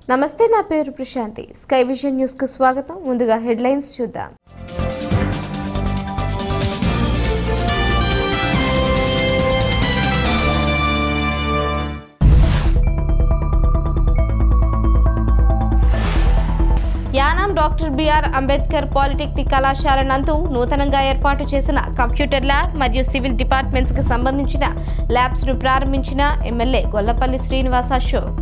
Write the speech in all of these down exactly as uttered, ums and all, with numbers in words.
నమస్తే, నా పేరు ప్రశాంతి. స్కై విజన్ న్యూస్ కు స్వాగతం. ముందుగా హెడ్లైన్స్ చూద్దాం. Yanam doctor BR Ambedkar polytechnic కళాశాల నందు నూతనంగా ఏర్పాటు చేసిన కంప్యూటర్ ల్యాబ్ మరియు సివిల్ డిపార్ట్మెంట్స్ కు సంబంధించిన ల్యాబ్స్ ను ప్రారంభించిన ఎమ్మెల్యే గొల్లపల్లి శ్రీనివాస్ అశోక్.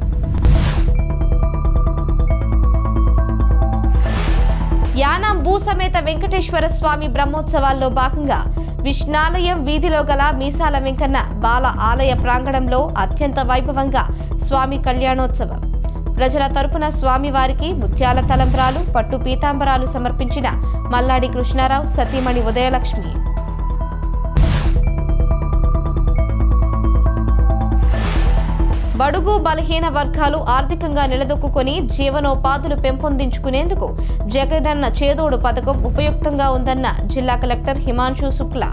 యానాం భూ సమేత వెంకటేశ్వర స్వామి బ్రహ్మోత్సవాల్లో భాగంగా విష్ణాలయం వీధిలో గల మీసాల వెంకన్న బాల ఆలయ ప్రాంగణంలో అత్యంత వైభవంగా స్వామి కళ్యాణోత్సవం. ప్రజల తరపున స్వామివారికి ముత్యాల తలంబ్రాలు, పట్టు పీతాంబరాలు సమర్పించిన మల్లాడి కృష్ణారావు, సతీమణి ఉదయలక్ష్మి. బడుగు బలహీన వర్గాలు ఆర్థికంగా నిలదొక్కుని జీవనోపాధులు పెంపొందించుకునేందుకు జగనన్న చేదోడు పథకం ఉపయుక్తంగా ఉందన్న జిల్లా collector Himanshu Shukla.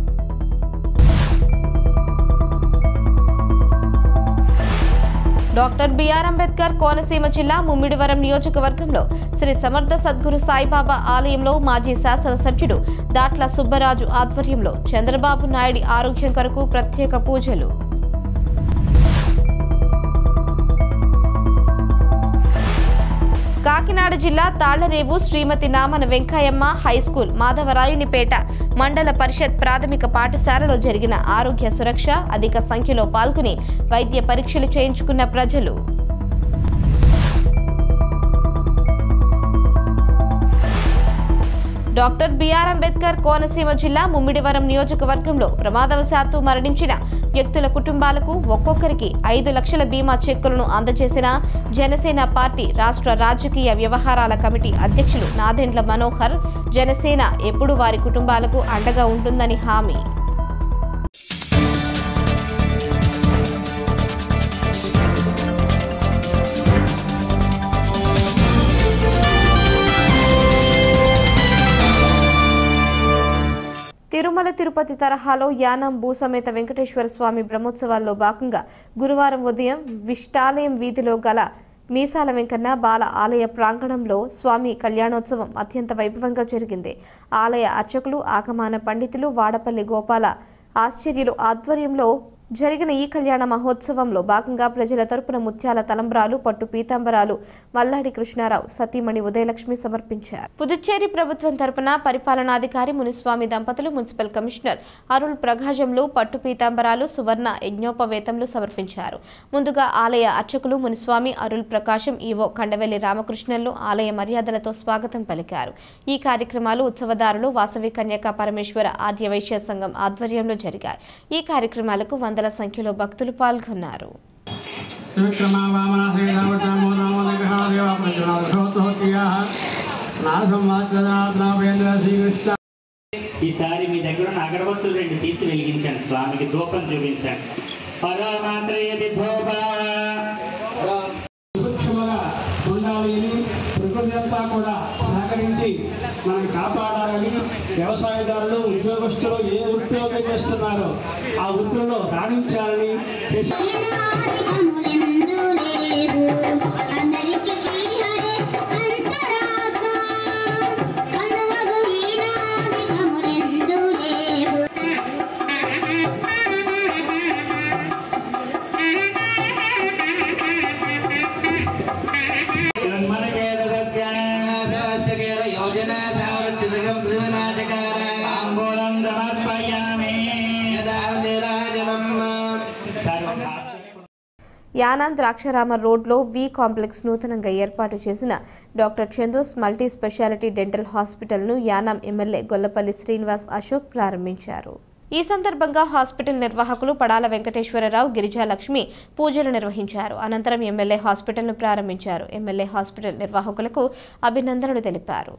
Doctor BR Ambedkar Konaseema జిల్లా ముమ్మిడివరం నియోజకవర్గంలో శ్రీ సమర్థ సద్గురు సాయిబాబా ఆలయంలో మాజీ శాసనసభ్యుడు దాట్ల సుబ్బరాజు ఆధ్వర్యంలో చంద్రబాబు నాయుడు ఆరోగ్యం కొరకు ప్రత్యేక పూజలు. కాకినాడ జిల్లా తాళ్లరేవు శ్రీమతి నామన వెంకయ్యమ్మ హైస్కూల్ మాధవరాయునిపేట మండల పరిషత్ ప్రాథమిక పాఠశాలలో జరిగిన ఆరోగ్య సురక్ష అధిక సంఖ్యలో పాల్గొని వైద్య పరీక్షలు చేయించుకున్న ప్రజలు. డాక్టర్ బిఆర్ అంబేద్కర్ కోనసీమ జిల్లా ముమ్మిడివరం నియోజకవర్గంలో ప్రమాదవశాత్తు మరణించిన వ్యక్తుల కుటుంబాలకు ఒక్కొక్కరికి ఐదు లక్షల బీమా చెక్కులను అందజేసిన జనసేన పార్టీ రాష్ట్ర రాజకీయ వ్యవహారాల కమిటీ అధ్యక్షులు నాదెండ్ల మనోహర్. జనసేన ఎప్పుడు వారి కుటుంబాలకు అండగా ఉంటుందని హామీ. తిరుమల తిరుపతి తరహాలో యానాం భూ సమేత వెంకటేశ్వర స్వామి బ్రహ్మోత్సవాల్లో భాగంగా గురువారం ఉదయం విష్టాలయం వీధిలో గల మీసాల వెంకన్న బాల ఆలయ ప్రాంగణంలో స్వామి కళ్యాణోత్సవం అత్యంత వైభవంగా జరిగింది. ఆలయ అర్చకులు, ఆగమాన పండితులు, వాడపల్లి గోపాల ఆశ్చర్యులు ఆధ్వర్యంలో జరిగిన ఈ కళ్యాణ మహోత్సవంలో భాగంగా ప్రజల తరపున ముత్యాల తలంబ్రాలు, పట్టు పీతాంబరాలు మల్లాడి కృష్ణారావు, సతీమణి ఉదయలక్ష్మి సమర్పించారు. పుదుచ్చేరి ప్రభుత్వం తరపున పరిపాలనాధికారి మునిస్వామి దంపతులు, మున్సిపల్ కమిషనర్ అరుల్ ప్రకాశంలు పట్టు పీతాంబరాలు, సువర్ణ యజ్ఞోపవేతంలు సమర్పించారు. ముందుగా ఆలయ అర్చకులు మునిస్వామి అరుల్ ప్రకాశం, ఈవో కండవెల్లి రామకృష్ణన్లు ఆలయ మర్యాదలతో స్వాగతం పలికారు. ఈ కార్యక్రమాలు ఉత్సవదారులు వాసవి కన్యకా పరమేశ్వర ఆర్యవైశ్య సంఘం ఆధ్వర్యంలో జరిగాయి. ఈ కార్యక్రమాలకు వందల సంఖ్యలో భక్తులు పాల్గొన్నారు. ఈసారి మీ దగ్గర ఉన్న అగరబత్తులు రెండు తీసి వెలిగించండి, స్వామికి ధూపం చూపించండి. ప్రకృతి అంతా కూడా సహకరించి మనం కాపాడాలని వ్యవసాయదారులు, ఉద్యోగస్తులు ఏ ఉద్యోగం చేస్తున్నారో ఆ వృత్తుల్లో రాణించాలని యానాం ద్రాక్షారామ రోడ్లో వి కాంప్లెక్స్ నూతనంగా ఏర్పాటు చేసిన doctor Chandos multi speciality dental హాస్పిటల్ను యానాం ఎమ్మెల్యే గొల్లపల్లి శ్రీనివాస్ అశోక్ ప్రారంభించారు. ఈ సందర్భంగా హాస్పిటల్ నిర్వాహకులు పడాల వెంకటేశ్వరరావు, గిరిజాలక్ష్మి పూజలు నిర్వహించారు. అనంతరం ఎమ్మెల్యే హాస్పిటల్ను ప్రారంభించారు. ఎమ్మెల్యే హాస్పిటల్ నిర్వాహకులకు అభినందనలు తెలిపారు.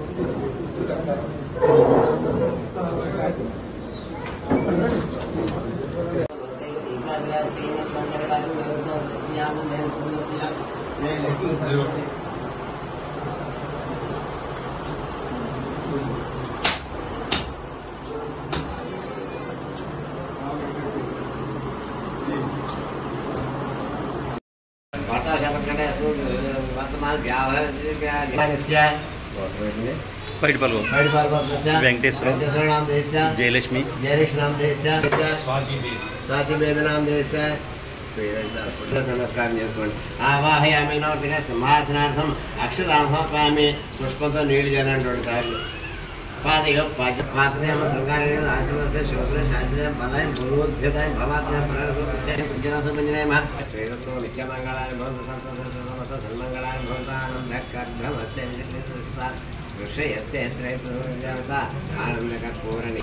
वर्तमान व्यावहार वेंकटेश्वर नाम देश जयलक्ष्मी जयलक्ष्मी नाम देश स्वाति बेबी नाम देश नमस्कार आवाहयामि नौर्तिक సింహాసనార్థం అక్షతాం సమర్పయామి పుష్పంతో నీళ్లు చేయాలని రెండు సార్లు పాదయో పాకనేమ శృంగారేణ ఆశీర్వద శోభన శాస్త్రం బలాయం పూర్వోధ్యతాయం భవాత్మ పరస్పరం పుజ్జనాసంజనయమ శ్రీరత్తో నిత్యమంగళాయ భవంతు సంతోష సన్మంగళాయ భవంతానందకర్భమస్తే వృక్షయస్తే త్రైపుజనత ఆనందకర్పూరణి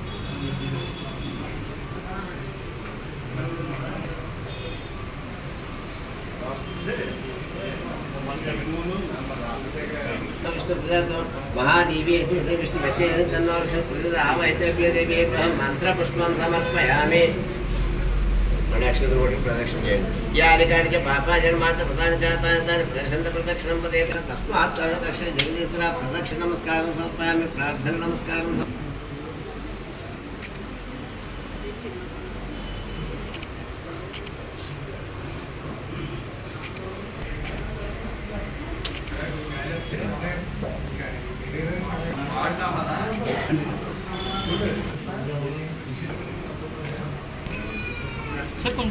महादेवी विष्णु आवेदेवी मंत्र पुष्प समर्पयामि अक्षर प्रदक्षिण यानि कानि च पापा जन्मात्र प्रदान चातानि तानि प्रदक्षिण प्रदक्षिणं पदे तस्मात् रक्ष जगदीश्वर प्रदक्षिण नमस्कारं समर्पयामि प्रार्थना नमस्कारं सर कौन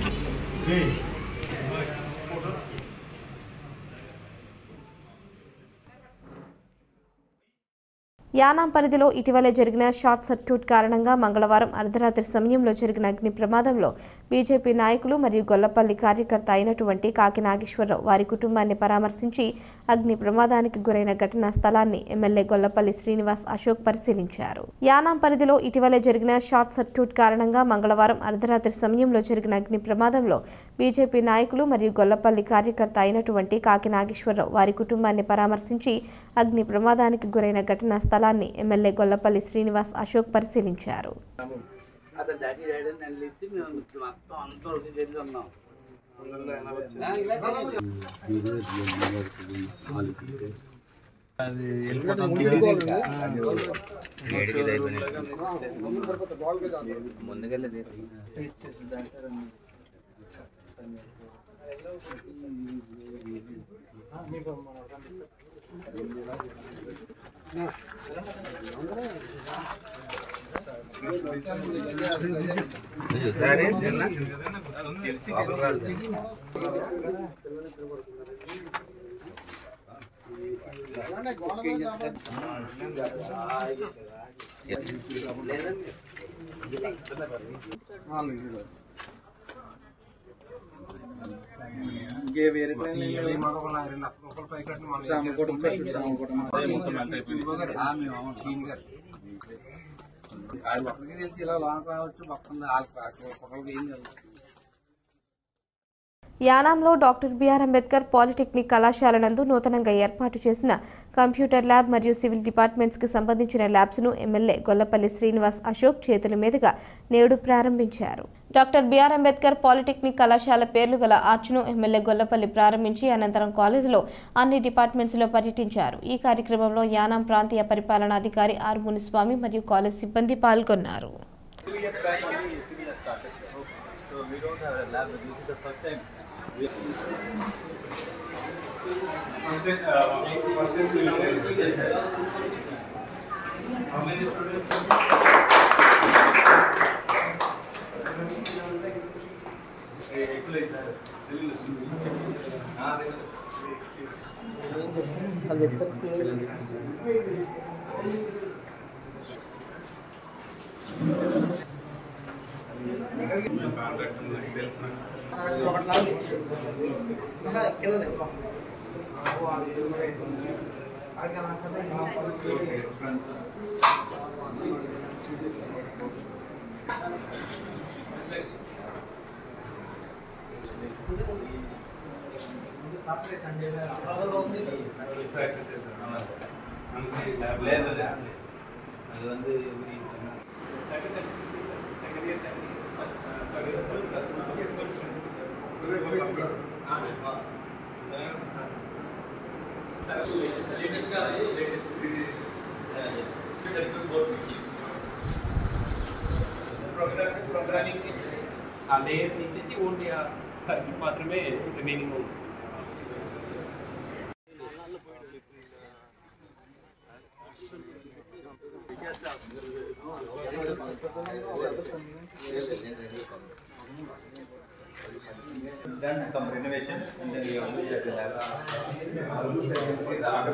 యానాం పరిధిలో ఇటీవలే జరిగిన షార్ట్ సర్క్యూట్ కారణంగా మంగళవారం అర్ధరాత్రి సమయంలో జరిగిన అగ్ని ప్రమాదంలో బీజేపీ నాయకులు మరియు గొల్లపల్లి కార్యకర్త అయినటువంటి కాకి నాగేశ్వరరావు వారి కుటుంబాన్ని పరామర్శించి అగ్ని ప్రమాదానికి గురైన ఘటనా స్థలాన్ని ఎమ్మెల్యే గొల్లపల్లి శ్రీనివాస్ అశోక్ పరిశీలించారు. యానాం పరిధిలో ఇటీవలే జరిగిన షార్ట్ సర్క్యూట్ కారణంగా మంగళవారం అర్ధరాత్రి సమయంలో జరిగిన అగ్ని ప్రమాదంలో బీజేపీ నాయకులు మరియు గొల్లపల్లి కార్యకర్త అయినటువంటి కాకి నాగేశ్వరరావు వారి కుటుంబాన్ని పరామర్శించి అగ్ని ప్రమాదానికి గురైన ఘటనా స్థలాన్ని ఎమ్మెల్యే గొల్లపల్లి శ్రీనివాస్ అశోక్ పరిశీలించారు. వేరే యానాంలో డాక్టర్ బిఆర్ అంబేద్కర్ పాలిటెక్నిక్ కళాశాల నందు నూతనంగా ఏర్పాటు చేసిన కంప్యూటర్ ల్యాబ్ మరియు సివిల్ డిపార్ట్మెంట్స్ కి సంబంధించిన ల్యాబ్స్ ను ఎమ్మెల్యే గొల్లపల్లి శ్రీనివాస్ అశోక్ చేతుల మీదుగా నేడు ప్రారంభించారు. డాక్టర్ బిఆర్ అంబేద్కర్ పాలిటెక్నిక్ కళాశాల పేర్లు గల ఆర్చ్ను ఎమ్మెల్యే గొల్లపల్లి ప్రారంభించి అనంతరం కాలేజీలో అన్ని డిపార్ట్మెంట్స్ లో పర్యటించారు. ఈ కార్యక్రమంలో యానాం ప్రాంతీయ పరిపాలనాధికారి ఆర్ మునిస్వామి మరియు కాలేజ్ సిబ్బంది పాల్గొన్నారు. First day, uh, first day, so how many students? அது வந்து ప్రోగ్రామింగ్ ఆ లేయర్ తీసేసి ఓన్లీ ఆ సర్క్యూట్ మాత్రమే రిమైనింగ్ ఉంది. done some renovation and then we have looked at the lab. Uh, looked at the lab.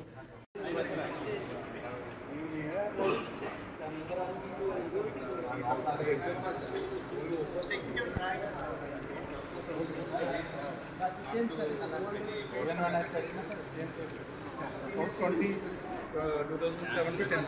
twenty, uh, two thousand seven to ten.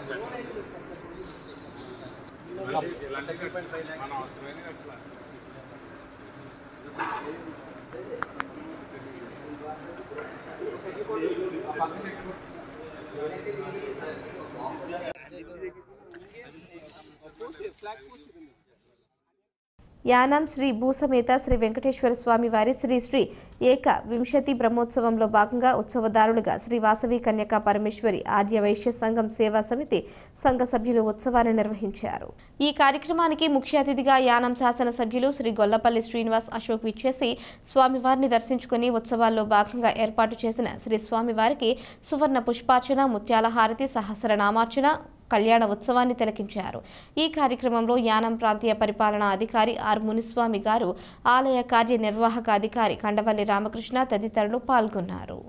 Yanam Shri భూసమేత Shri Venkateswara స్వామి వారి శ్రీ శ్రీ ఏక వింశతి బ్రహ్మోత్సవంలో భాగంగా ఉత్సవదారులుగా శ్రీ వాసవి కన్యకా పరమేశ్వరి ఆర్య వైశ్య సంఘం సేవా సమితి సంఘ సభ్యులు ఉత్సవాన్ని నిర్వహించారు. ఈ కార్యక్రమానికి ముఖ్య అతిథిగా యానం శాసన సభ్యులు శ్రీ గొల్లపల్లి శ్రీనివాస్ అశోక్ విచ్చేసి స్వామివారిని దర్శించుకుని ఉత్సవాల్లో భాగంగా ఏర్పాటు చేసిన శ్రీ స్వామివారికి సువర్ణ పుష్పార్చన, ముత్యాల హారతి, సహస్రనామార్చన, కళ్యాణ ఉత్సవాన్ని తిలకించారు. ఈ కార్యక్రమంలో యానం ప్రాంతీయ పరిపాలనా అధికారి ఆర్ మునిస్వామి గారు, ఆలయ కార్యనిర్వాహక అధికారి కండవల్లి రామకృష్ణ తదితరులు పాల్గొన్నారు.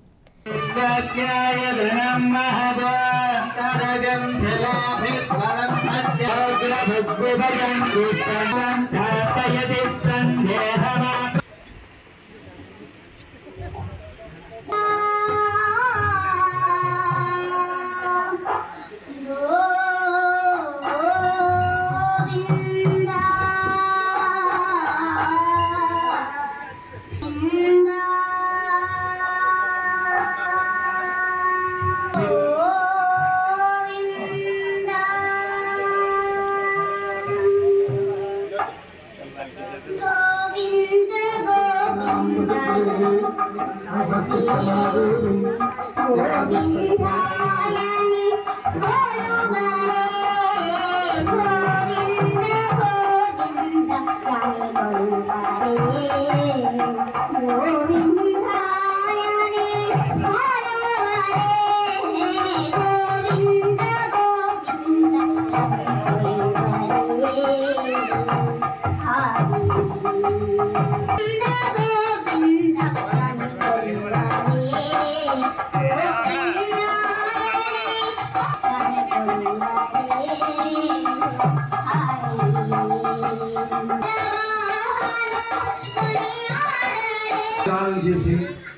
చేసి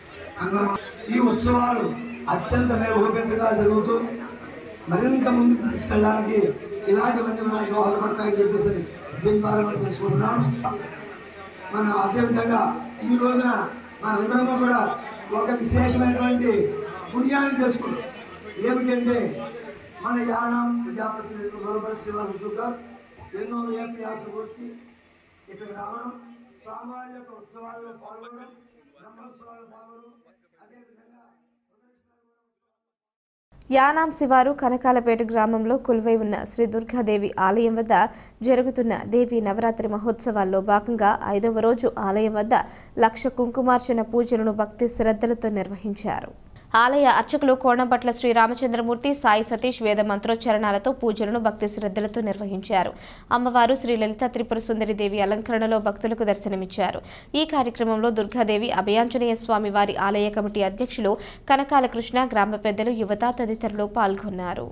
ఈ ఉత్సవాలు అత్యంత వైభవంగా జరుగుతూ మరింత ముందుకు తీసుకెళ్ళడానికి ఇలాంటివన్నీ మనకు దోహదపడతాయని చెప్పేసి దీని ద్వారా మనం తెలుసుకుంటున్నాం. మన అదేవిధంగా ఈ రోజున మనందరము కూడా ఒక విశేషమైనటువంటి పుణ్యాన్ని చేసుకుంటాం. ఏమిటంటే మన యానం ప్రజాప్రతినిధులు గొల్లపల్లి శ్రీనివాస్ అశోక్ గారు ఎన్నో ఏప్యాసలు వచ్చి ఇక్కడికి రావడం, స్వామివారి యొక్క ఉత్సవాల్లో పాల్గొనడం, బ్రహ్మోత్సవాల్లో పాల్గొనడం, అదేవిధంగా యానాం శివారు కనకాలపేట గ్రామంలో కొలువై ఉన్న శ్రీ దుర్గాదేవి ఆలయం వద్ద జరుగుతున్న దేవి నవరాత్రి మహోత్సవాల్లో భాగంగా ఐదవ రోజు ఆలయం వద్ద లక్ష కుంకుమార్చన పూజలను భక్తి శ్రద్ధలతో నిర్వహించారు. ఆలయ అర్చకులు కోణంపట్ల శ్రీ రామచంద్రమూర్తి, సాయి సతీష్ వేద మంత్రోచ్చరణాలతో పూజలను భక్తి శ్రద్ధలతో నిర్వహించారు. అమ్మవారు శ్రీ లలిత త్రిపుర సుందరి దేవి అలంకరణలో భక్తులకు దర్శనమిచ్చారు. ఈ కార్యక్రమంలో దుర్గాదేవి, అభయాంజనేయ స్వామి వారి ఆలయ కమిటీ అధ్యక్షులు కనకాల కృష్ణ, గ్రామ పెద్దలు, యువత తదితరులు పాల్గొన్నారు.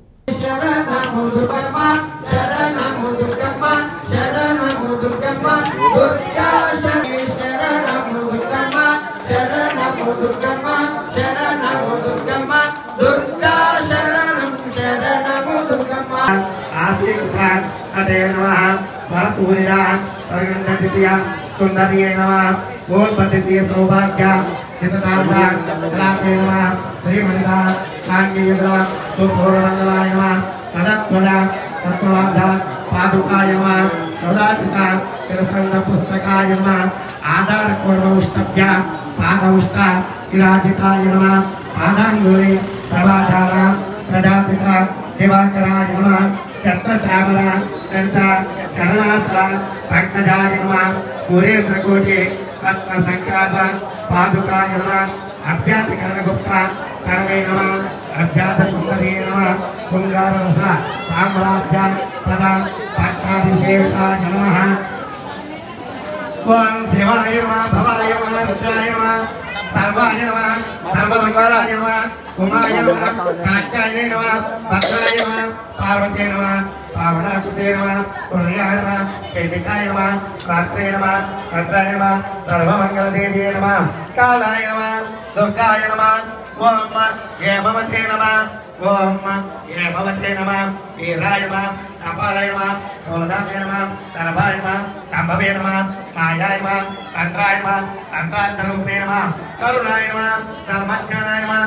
सुंदरिये नमः गोल पद्धति सौभाग्य हितनाथ कलाते नमः श्रीमंता सांगीयदा सुपूर्णमंगलाय नमः तदत्वदा तत्वार्थ पादुकाय नमः तदाचिता तिलकंद पुस्तकाय नमः आधार कोर्मौष्टभ्य पादौष्ट विराजिताय नमः पादांगुली प्रभाधार प्रजापिता दिवाकराय नमः छत्रचामर दंत चरणाथ पंकजाय नमः सूर्येन्द्रकोटि रत्न संक्रांत पादुकाय नमः अभ्यास कर्णगुप्त कर्णे नमः अभ्यास सुंदरी नमः शृंगार रस साम्राज्य तदा पट्टाभिषेकाय नमः ओम शिवाय नमः भवाय नमः रुद्राय नमः सर्वाय नमः सर्वमंगलाय नमः उमाय नमः कात्याय नमः भद्राय नमः पार्वती नमः पावनाकृते नमः पुण्याय नमः केतिकाय नमः रात्रे नमः भद्राय नमः सर्वमंगलदेव्ये नमः कालाय नमः दुर्गाय नमः ओम हेमवते नमः ओम हेमवते नमः वीराय नमः कपालाय नमः ओदाय नमः सर्वाय नमः संभवे नमः मायाय नमः तंत्राय नमः तंत्रान्तरूपे नमः करुणाय नमः धर्मज्ञानाय नमः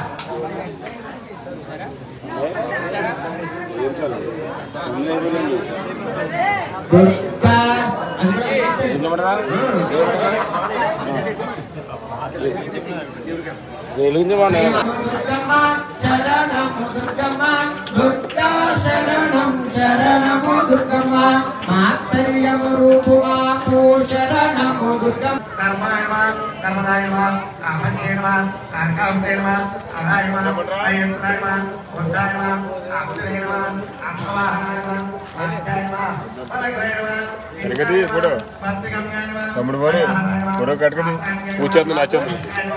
తమ్ముడు మరి పొర కట్టుకుని కూర్చోదు నాచోదు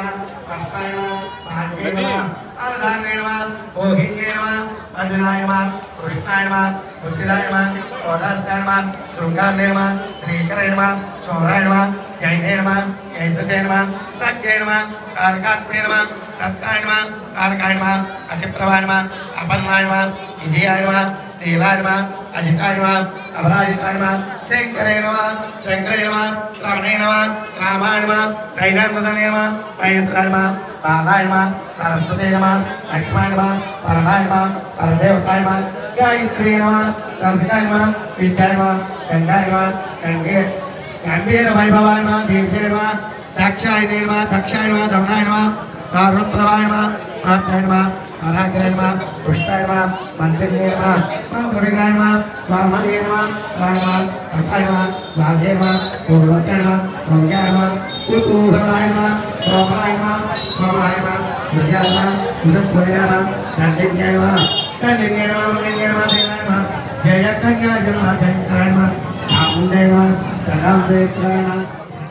अजिताय नमः अपराजिताय नमः शंकरे नमः शंकरे नमः रमणे नमः रामाय नमः दैनंदने नमः महेंद्राय नमः बालाय नमः सरस्वती नमः लक्ष्माय नमः परमाय नमः परदेवताय नमः गायत्री नमः रंभिकाय नमः विद्याय नमः गंगाय नमः गंगे गंभीर वैभवाय नमः देव्याय नमः दक्षाय नमः दक्षाय नमः दमनाय नमः कारुण्यप्रभाय नमः महात्माय नमः आराग्राय नमः पुष्टाय नमः मंत्रिणे नमः मंत्रविग्रहाय नमः वामदेवाय नमः राय नमः कथाय नमः वाघे नमः पूर्वताय नमः मंगाय नमः कुतूहलाय नमः सोमाय नमः सोमाय नमः विद्याय नमः उदपुराय नमः दंडिन्याय नमः दंडिन्याय नमः मुनिन्याय नमः देवाय नमः जय कन्याय नमः जयंकराय नमः चामुण्डाय नमः सदांबेत्राय नमः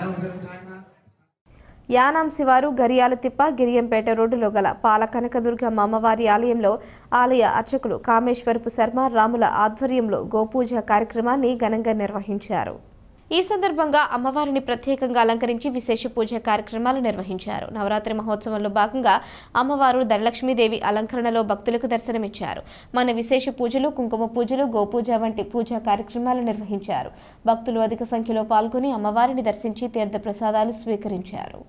యానాం శివారు గరియాలతిప్ప గిరియంపేట రోడ్డులో గల పాల కనకదుర్గమ్మ అమ్మవారి ఆలయంలో ఆలయ అర్చకులు కామేశ్వరపు శర్మ రాముల ఆధ్వర్యంలో గోపూజ కార్యక్రమాన్ని ఘనంగా నిర్వహించారు. ఈ సందర్భంగా అమ్మవారిని ప్రత్యేకంగా అలంకరించి విశేష పూజ కార్యక్రమాలు నిర్వహించారు. నవరాత్రి మహోత్సవంలో భాగంగా అమ్మవారు ధనలక్ష్మీదేవి అలంకరణలో భక్తులకు దర్శనమిచ్చారు. మన విశేష పూజలు, కుంకుమ పూజలు, గోపూజ వంటి పూజా కార్యక్రమాలు నిర్వహించారు. భక్తులు అధిక సంఖ్యలో పాల్గొని అమ్మవారిని దర్శించి తీర్థ ప్రసాదాలు స్వీకరించారు.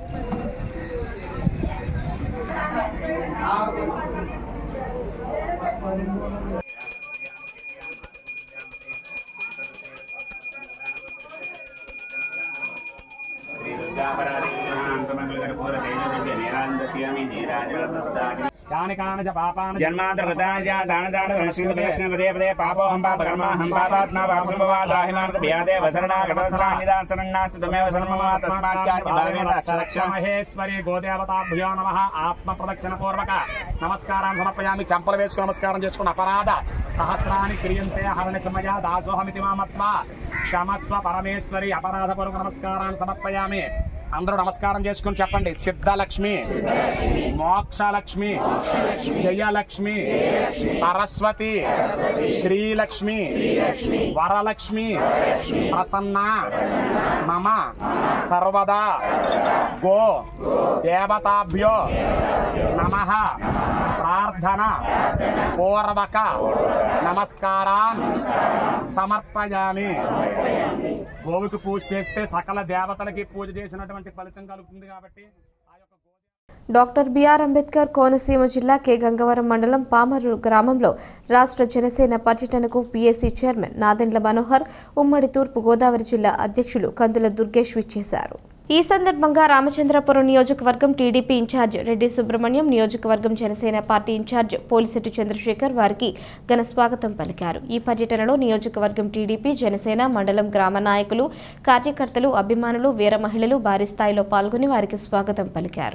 మహేశ్వరి గోదేవతాభ్యో నమః. ఆత్మ ప్రదక్షిణ పూర్వక నమస్కారాన్ని సమర్పయామి. చంపలు వేసుకుని నమస్కారం చేసుకున్న అపరాధ సహస్రాన్ని క్రియంతే హరణ సమయ దాసోహమితి మామత్వ క్షమస్వ పరమేశ్వరి. అపరాధ పూర్వక నమస్కారాన్ని సమర్పయామి. అందరూ నమస్కారం చేసుకుని చెప్పండి. సిద్ధలక్ష్మి, మోక్షలక్ష్మి, జయలక్ష్మి, సరస్వతి, శ్రీలక్ష్మి, వరలక్ష్మి, ప్రసన్న మమ సర్వదా గో దేవతాభ్యో నమః. ప్రార్థన పూర్వక నమస్కారాన్ సమర్పయామి. గోవుకు పూజ చేస్తే సకల దేవతలకి పూజ చేసినటువంటి ఫలితం కలుగుతుంది కాబట్టి డాక్టర్ బిఆర్ అంబేద్కర్ కోనసీమ జిల్లా కె గంగవరం మండలం పామరు గ్రామంలో రాష్ట్ర జనసేన పర్యటనకు పీఏసీ చైర్మన్ నాదెండ్ల మనోహర్, ఉమ్మడి తూర్పు గోదావరి జిల్లా అధ్యక్షులు కందుల దుర్గేష్ విచ్చేశారు. ఈ సందర్భంగా రామచంద్రపురం నియోజకవర్గం టీడీపీ ఇన్ఛార్జ్ రెడ్డి సుబ్రహ్మణ్యం, నియోజకవర్గం జనసేన పార్టీ ఇన్ఛార్జ్ పోలిశెట్టి చంద్రశేఖర్ వారికి ఘన స్వాగతం పలికారు. ఈ పర్యటనలో నియోజకవర్గం టీడీపీ, జనసేన మండలం గ్రామ నాయకులు, కార్యకర్తలు, అభిమానులు, వీర మహిళలు భారీ స్థాయిలో పాల్గొని వారికి స్వాగతం పలికారు.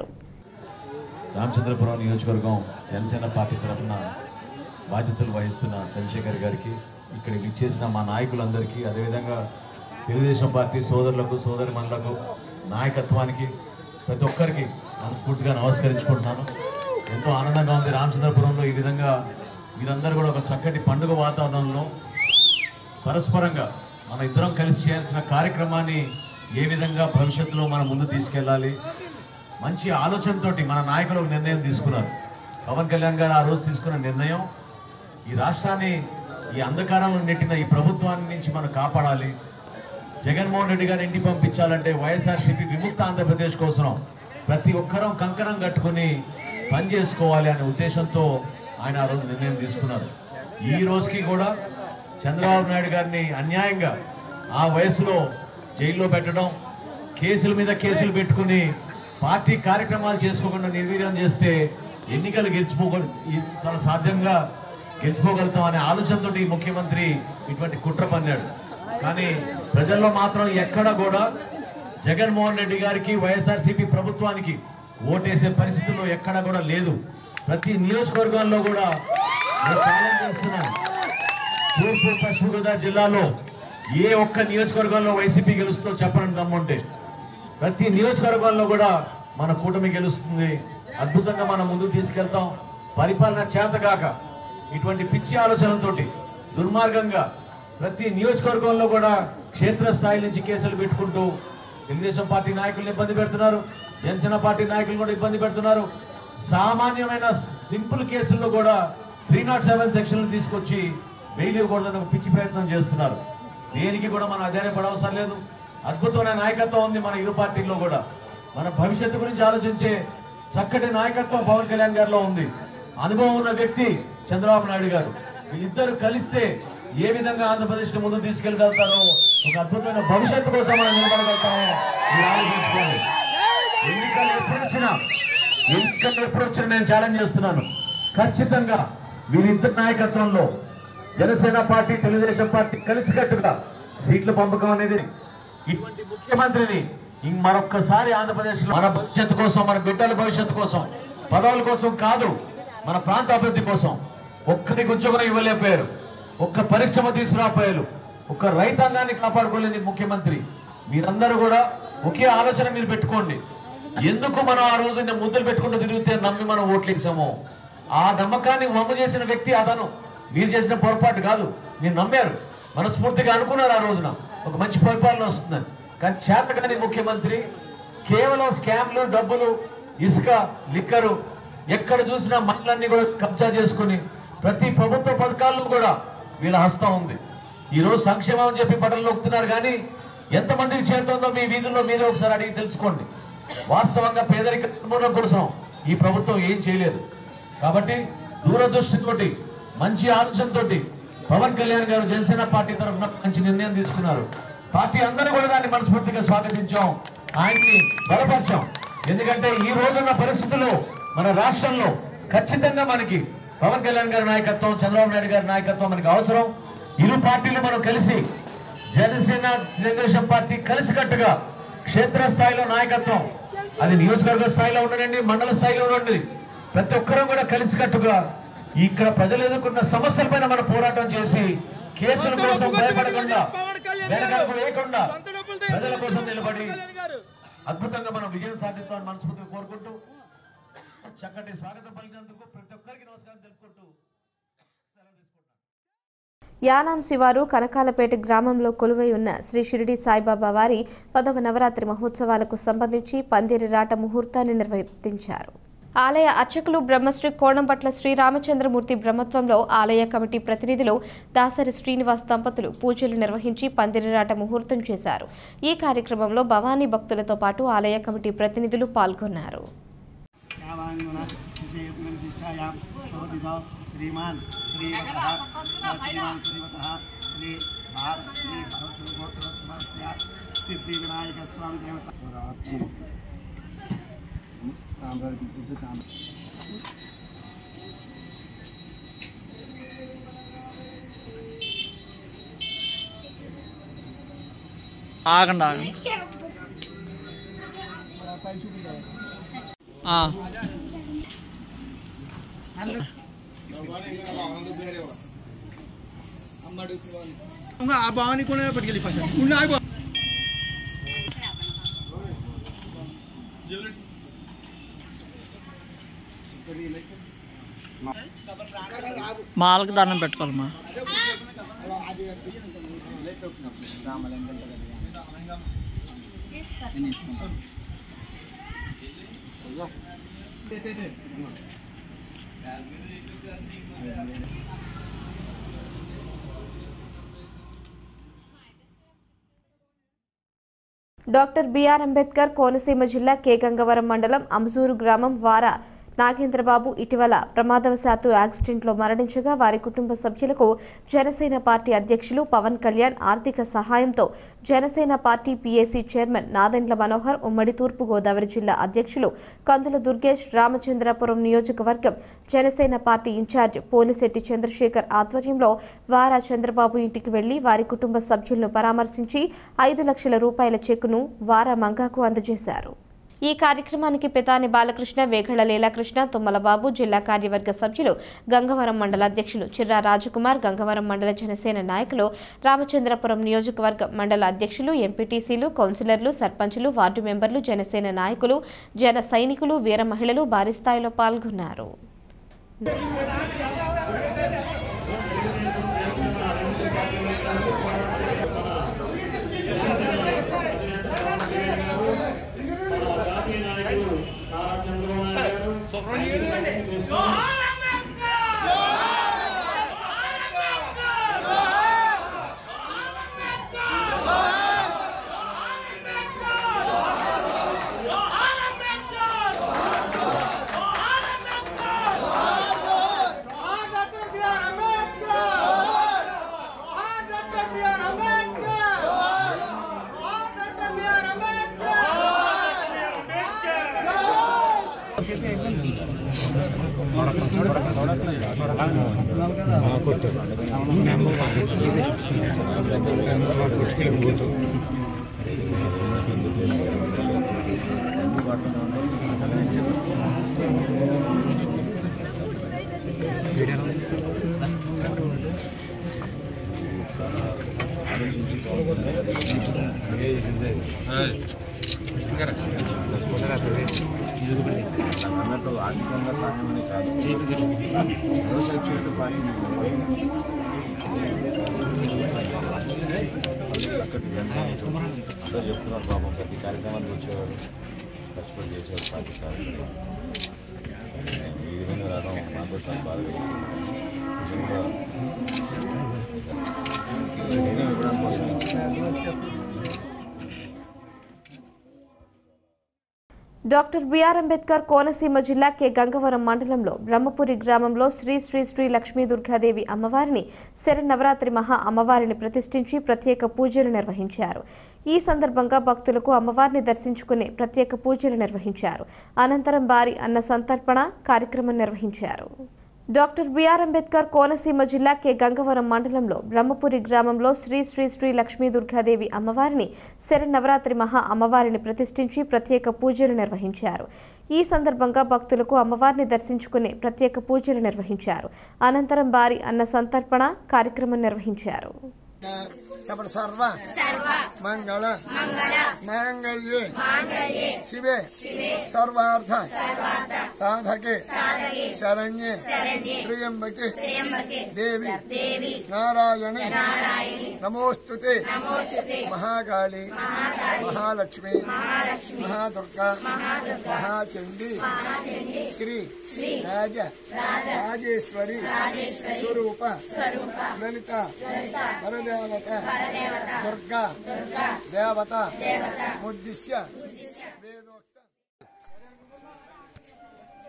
రామచంద్రపురం నియోజకవర్గం జనసేన పార్టీ తరఫున బాధ్యతలు వహిస్తున్న చంద్రశేఖర్ గారికి, ఇక్కడ విచ్చేసిన మా నాయకులందరికీ, అదేవిధంగా తెలుగుదేశం పార్టీ సోదరులకు, సోదరిమణులకు, నాయకత్వానికి ప్రతి ఒక్కరికి మనస్ఫూర్తిగా నమస్కరించుకుంటున్నాను. ఎంతో ఆనందంగా ఉంది రామచంద్రపురంలో ఈ విధంగా మీరందరూ కూడా ఒక చక్కటి పండుగ వాతావరణంలో పరస్పరంగా మన ఇద్దరం కలిసి చేయాల్సిన కార్యక్రమాన్ని ఏ విధంగా భవిష్యత్తులో మనం ముందు తీసుకెళ్ళాలి, మంచి ఆలోచనతోటి మన నాయకులు నిర్ణయం తీసుకున్నారు. పవన్ కళ్యాణ్ గారు ఆ రోజు తీసుకున్న నిర్ణయం ఈ రాష్ట్రాన్ని ఈ అంధకారంలో నెట్టిన ఈ ప్రభుత్వాన్ని నుంచి మనం కాపాడాలి. జగన్మోహన్ రెడ్డి గారు ఇంటికి పంపించాలంటే వైఎస్ఆర్సీపీ విముక్త ఆంధ్రప్రదేశ్ కోసం ప్రతి ఒక్కరూ కంకణం కట్టుకుని పని చేసుకోవాలి అనే ఉద్దేశంతో ఆయన ఆ రోజు నిర్ణయం తీసుకున్నారు. ఈ రోజుకి కూడా చంద్రబాబు నాయుడు గారిని అన్యాయంగా ఆ వయసులో జైల్లో పెట్టడం, కేసుల మీద కేసులు పెట్టుకుని పార్టీ కార్యక్రమాలు చేసుకోకుండా నిర్వీర్యం చేస్తే ఎన్నికలు గెలిచిపోగ చాలా సాధ్యంగా గెలిచిపోగలుగుతాం అనే ఆలోచనతో ఈ ముఖ్యమంత్రి ఇటువంటి కుట్ర పన్నాడు. కానీ ప్రజల్లో మాత్రం ఎక్కడ కూడా జగన్మోహన్ రెడ్డి గారికి, వైఎస్ఆర్సీపీ ప్రభుత్వానికి ఓటేసే పరిస్థితుల్లో ఎక్కడ కూడా లేదు. ప్రతి నియోజకవర్గాల్లో కూడా నేను ఛాలెంజ్ చేస్తున్నాను, తూర్పు పశ్చిమ గోదావరి జిల్లాలో ఏ ఒక్క నియోజకవర్గంలో వైసీపీ గెలుస్తుందో చెప్పండి దమ్ముంటే. ప్రతి నియోజకవర్గాల్లో కూడా మన కూటమి గెలుస్తుంది. అద్భుతంగా మనం ముందుకు తీసుకెళ్తాం. పరిపాలన చేతగాక ఇటువంటి పిచ్చి ఆలోచనలతోటి దుర్మార్గంగా ప్రతి నియోజకవర్గంలో కూడా క్షేత్రస్థాయి నుంచి కేసులు పెట్టుకుంటూ తెలుగుదేశం పార్టీ నాయకులను ఇబ్బంది పెడుతున్నారు, జనసేన పార్టీ నాయకులు కూడా ఇబ్బంది పెడుతున్నారు. సామాన్యమైన సింపుల్ కేసుల్లో కూడా త్రీ నాట్ సెవెన్ సెక్షన్లు తీసుకొచ్చి బెయిల్ ఇవ్వకూడదని ఒక పిచ్చి ప్రయత్నం చేస్తున్నారు. దేనికి కూడా మనం అధైర్యపడవసరం లేదు. అద్భుతమైన నాయకత్వం ఉంది మన ఇరు పార్టీల్లో కూడా. మన భవిష్యత్తు గురించి ఆలోచించే చక్కటి నాయకత్వం పవన్ కళ్యాణ్ గారిలో ఉంది. అనుభవం ఉన్న వ్యక్తి చంద్రబాబు నాయుడు గారు. వీళ్ళిద్దరు కలిస్తే ఏ విధంగా ఆంధ్రప్రదేశ్ ముందుకు తీసుకెళ్ళగలుగుతారో, ఒక అద్భుతమైన భవిష్యత్తు కోసం మనం నిలబడగలుగుతామో మీరు ఆలోచించుకోండి. ఎన్నికలు ఎప్పుడు వచ్చినా ఎన్నికలు ఎప్పుడు వచ్చినా నేను ఛాలెంజ్ చేస్తున్నాను, ఖచ్చితంగా వీరిద్దరు నాయకత్వంలో జనసేన పార్టీ, తెలుగుదేశం పార్టీ కలిసికట్టుగా సీట్ల పంపకం అనేది ఇటువంటి ముఖ్యమంత్రిని మరొక్కసారి ఆంధ్రప్రదేశ్ లో మన భవిష్యత్తు కోసం, మన బిడ్డల భవిష్యత్తు కోసం, పదవుల కోసం కాదు, మన ప్రాంత అభివృద్ధి కోసం ఒక్కరికి ఉద్యోగం ఇవ్వలేకపోయారు, ఒక్క పరిశ్రమ తీసుకురాపోయారు, ఒక్క రైతాంగాన్ని కాపాడుకోలేని ముఖ్యమంత్రి. మీరందరూ కూడా ఒకే ఆలోచన మీరు పెట్టుకోండి. ఎందుకు మనం ఆ రోజు ముద్దులు పెట్టుకుంటూ తిరిగితే నమ్మి మనం ఓట్లు వేసామో ఆ నమ్మకాన్ని వమ్ము చేసిన వ్యక్తి అతను. మీరు చేసిన పొరపాటు కాదు, మీరు నమ్మారు, మనస్ఫూర్తిగా అనుకున్నారు ఆ రోజున ఒక మంచి పరిపాలన వస్తుందని. కానీ చేతకాని ముఖ్యమంత్రి కేవలం స్కామ్లు, డబ్బులు, ఇసుక, లిక్కరు, ఎక్కడ చూసినా మహిళలన్నీ కూడా కబ్జా చేసుకుని ప్రతి ప్రభుత్వ పథకాల్లో కూడా వీళ్ళ హస్తం ఉంది. ఈ రోజు సంక్షేమం అని చెప్పి బట్టలు నొక్కుతున్నారు, కానీ ఎంతమందికి చేరుతుందో మీ వీధుల్లో మీరే ఒకసారి అడిగి తెలుసుకోండి. వాస్తవంగా పేదరిక నిర్మూలన కోసం ఈ ప్రభుత్వం ఏం చేయలేదు. కాబట్టి దూరదృష్టితోటి, మంచి ఆలోచనతోటి పవన్ కళ్యాణ్ గారు జనసేన పార్టీ తరఫున మంచి నిర్ణయం తీసుకున్నారు. పార్టీ అందరూ కూడా దాన్ని మనస్ఫూర్తిగా స్వాగతించాం, ఆయన్ని బలపరిచాం. ఎందుకంటే ఈ రోజున్న పరిస్థితుల్లో మన రాష్ట్రంలో ఖచ్చితంగా మనకి పవన్ కళ్యాణ్ గారి నాయకత్వం, చంద్రబాబు నాయుడు గారి నాయకత్వం మనకి అవసరం. ఇరు పార్టీలు మనం కలిసి, జనసేన, తెలుగుదేశం పార్టీ కలిసికట్టుగా క్షేత్రస్థాయిలో నాయకత్వం, అది నియోజకవర్గ స్థాయిలో ఉండనండి, మండల స్థాయిలో ఉండండి, ప్రతి ఒక్కరూ కూడా కలిసికట్టుగా ఇక్కడ ప్రజలు ఎదుర్కొన్న సమస్యల పైన మనం పోరాటం చేసి కేసుల కోసం భయపడకుండా, వెనకడుగు వేయకుండా ప్రజల కోసం నిలబడి అద్భుతంగా మనం విజయం సాధిస్తామని మనస్ఫూర్తిగా కోరుకుంటూ చక్కటి స్వాగతం పలికినందుకు ప్రతి ఒక్కరికి నమస్కారం తెలుపుకుంటూ యానాం శివారు కనకాలపేట గ్రామంలో కొలువై ఉన్న శ్రీ షిరిడి సాయిబాబా వారి పదవ నవరాత్రి మహోత్సవాలకు సంబంధించి పందిరి రాట ముహూర్తాన్ని నిర్వర్తించారు. ఆలయ అర్చకులు బ్రహ్మశ్రీ కోణంపట్ల శ్రీరామచంద్రమూర్తి బ్రహ్మత్వంలో ఆలయ కమిటీ ప్రతినిధులు దాసరి శ్రీనివాస్ దంపతులు పూజలు నిర్వహించి పందిరిరాట ముహూర్తం చేశారు. ఈ కార్యక్రమంలో భవానీ భక్తులతో పాటు ఆలయ కమిటీ ప్రతినిధులు పాల్గొన్నారు. विशेषायां शोभितो श्रीमान श्रीवतः श्रीमान श्रीवतः श्री भारत श्री भरतगोत्रोत्तमस्य सिद्धि विनायक स्वामी देवता ఆగండి ఆగండి ఆ భావని కూడా పట్టుకెళ్ళి ఫస్ట్ ఉన్న మాలకు దండం పెట్టుకోవాలి మా డాక్టర్ బిఆర్ అంబేద్కర్ కోనసీమ జిల్లా కే గంగవరం మండలం అంసూరు గ్రామం వార నాగేంద్రబాబు ఇటీవల ప్రమాదవశాత్తు యాక్సిడెంట్లో మరణించగా వారి కుటుంబ సభ్యులకు జనసేన పార్టీ అధ్యక్షులు పవన్ కళ్యాణ్ ఆర్థిక సహాయంతో Janasena party PAC chairman Nadendla Manohar ఉమ్మడి తూర్పు గోదావరి జిల్లా అధ్యక్షులు కందుల దుర్గేష్ రామచంద్రపురం నియోజకవర్గం జనసేన పార్టీ ఇన్ఛార్జ్ పోలిశెట్టి చంద్రశేఖర్ ఆధ్వర్యంలో వారా చంద్రబాబు ఇంటికి వెళ్లి వారి కుటుంబ సభ్యులను పరామర్శించి ఐదు లక్షల రూపాయల చెక్కును వారా మంగాకు అందజేశారు. ఈ కార్యక్రమానికి పెతాని బాలకృష్ణ, వేగళ్ల లీలాకృష్ణ, తుమ్మలబాబు, జిల్లా కార్యవర్గ సభ్యులు, గంగవరం మండల అధ్యక్షులు చిర్రా రాజకుమార్, గంగవరం మండల జనసేన నాయకులు, రామచంద్రపురం నియోజకవర్గ మండల అధ్యక్షులు, ఎంపీటీసీలు, కౌన్సిలర్లు, సర్పంచులు, వార్డు మెంబర్లు, జనసేన నాయకులు, జన సైనికులు, వీర మహిళలు భారీ స్థాయిలో పాల్గొన్నారు. అన్నట్టు ఆర్థికంగా సాధ్యమని కాదు వ్యవసాయ క్షేత్ర పార్టీ అక్కడికి అందరూ చెప్తున్నారు పాపం ప్రతి కార్యక్రమానికి వచ్చేవారు కష్టపడి చేసేవారు పార్టీ కార్యక్రమం ఈ విధంగా రావడం మాతో చాలా బాగా నేను ఇవ్వడం కోసం డాక్టర్ బిఆర్ అంబేద్కర్ కోనసీమ జిల్లా కే గంగవరం మండలంలో బ్రహ్మపురి గ్రామంలో శ్రీ శ్రీ శ్రీ లక్ష్మీ దుర్గాదేవి అమ్మవారిని శరన్నవరాత్రి మహా అమ్మవారిని ప్రతిష్ఠించి ప్రత్యేక పూజలు నిర్వహించారు. ఈ సందర్భంగా భక్తులకు అమ్మవారిని దర్శించుకునే ప్రత్యేక పూజలు నిర్వహించారు. అనంతరం భారీ అన్న సంతర్పణ కార్యక్రమం నిర్వహించారు. డాక్టర్ బిఆర్ అంబేద్కర్ కోనసీమ జిల్లా కే గంగవరం మండలంలో బ్రహ్మపురి గ్రామంలో శ్రీ శ్రీ శ్రీ లక్ష్మీ దుర్గాదేవి అమ్మవారిని శరన్నవరాత్రి మహా అమ్మవారిని ప్రతిష్ఠించి ప్రత్యేక పూజలు నిర్వహించారు. ఈ సందర్భంగా భక్తులకు అమ్మవారిని దర్శించుకునే ప్రత్యేక పూజలు నిర్వహించారు. అనంతరం భారీ అన్న సంతర్పణ కార్యక్రమం నిర్వహించారు. सर्व मंगल मांगल्ये शिवे सर्वार्थ साधके शरण्ये त्र्यंबके देवी नारायणे नमोस्तुते महाकाली महालक्ष्मी महादुर्गा महाचंडी श्री राज राजेश्वरी स्वरूप ललिता वरदेवता दुर्गा देवता उद्दिश्य वेदोक्त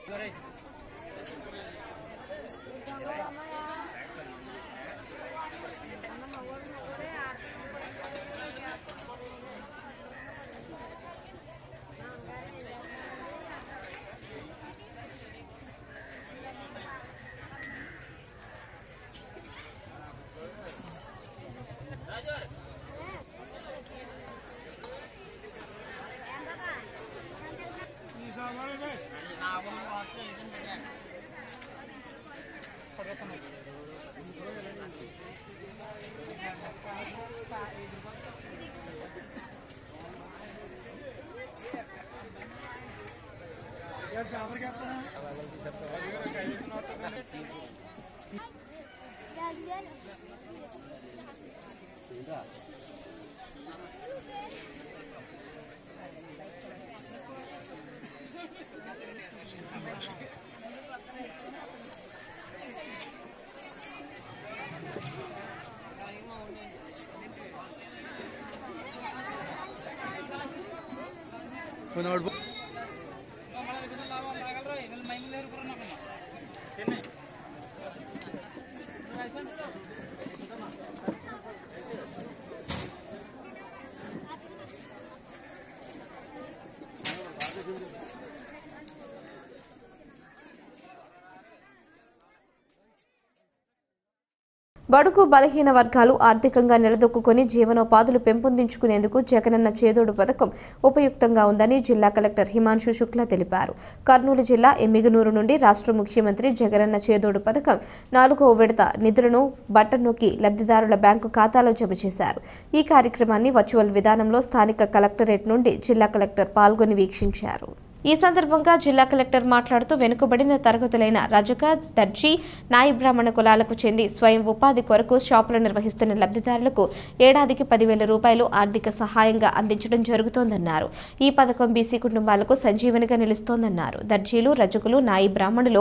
బడుగు బలహీన వర్గాలు ఆర్థికంగా నిలదొక్కుని జీవనోపాధులు పెంపొందించుకునేందుకు జగనన్న చేదోడు పథకం ఉపయుక్తంగా ఉందని జిల్లా కలెక్టర్ హిమాంశు శుక్లా తెలిపారు. కర్నూలు జిల్లా ఎమ్మిగనూరు నుండి రాష్ట్ర ముఖ్యమంత్రి జగనన్న చేదోడు పథకం నాలుగో విడత నిధులను బటన్ నొక్కి లబ్ధిదారుల బ్యాంకు ఖాతాలో జమ చేశారు. ఈ కార్యక్రమాన్ని వర్చువల్ విధానంలో స్థానిక కలెక్టరేట్ నుండి జిల్లా కలెక్టర్ పాల్గొని వీక్షించారు. ఈ సందర్భంగా జిల్లా కలెక్టర్ మాట్లాడుతూ వెనుకబడిన తరగతులైన రజక, దర్జీ, నాయి బ్రాహ్మణ కులాలకు చెంది స్వయం ఉపాధి కొరకు షాపులు నిర్వహిస్తున్న లబ్ధిదారులకు ఏడాదికి పదివేల రూపాయలు ఆర్థిక సహాయంగా అందించడం జరుగుతోందన్నారు. ఈ పథకం బీసీ కుటుంబాలకు సంజీవనిగా నిలుస్తోందన్నారు. దర్జీలు, రజకులు, నాయి బ్రాహ్మణులు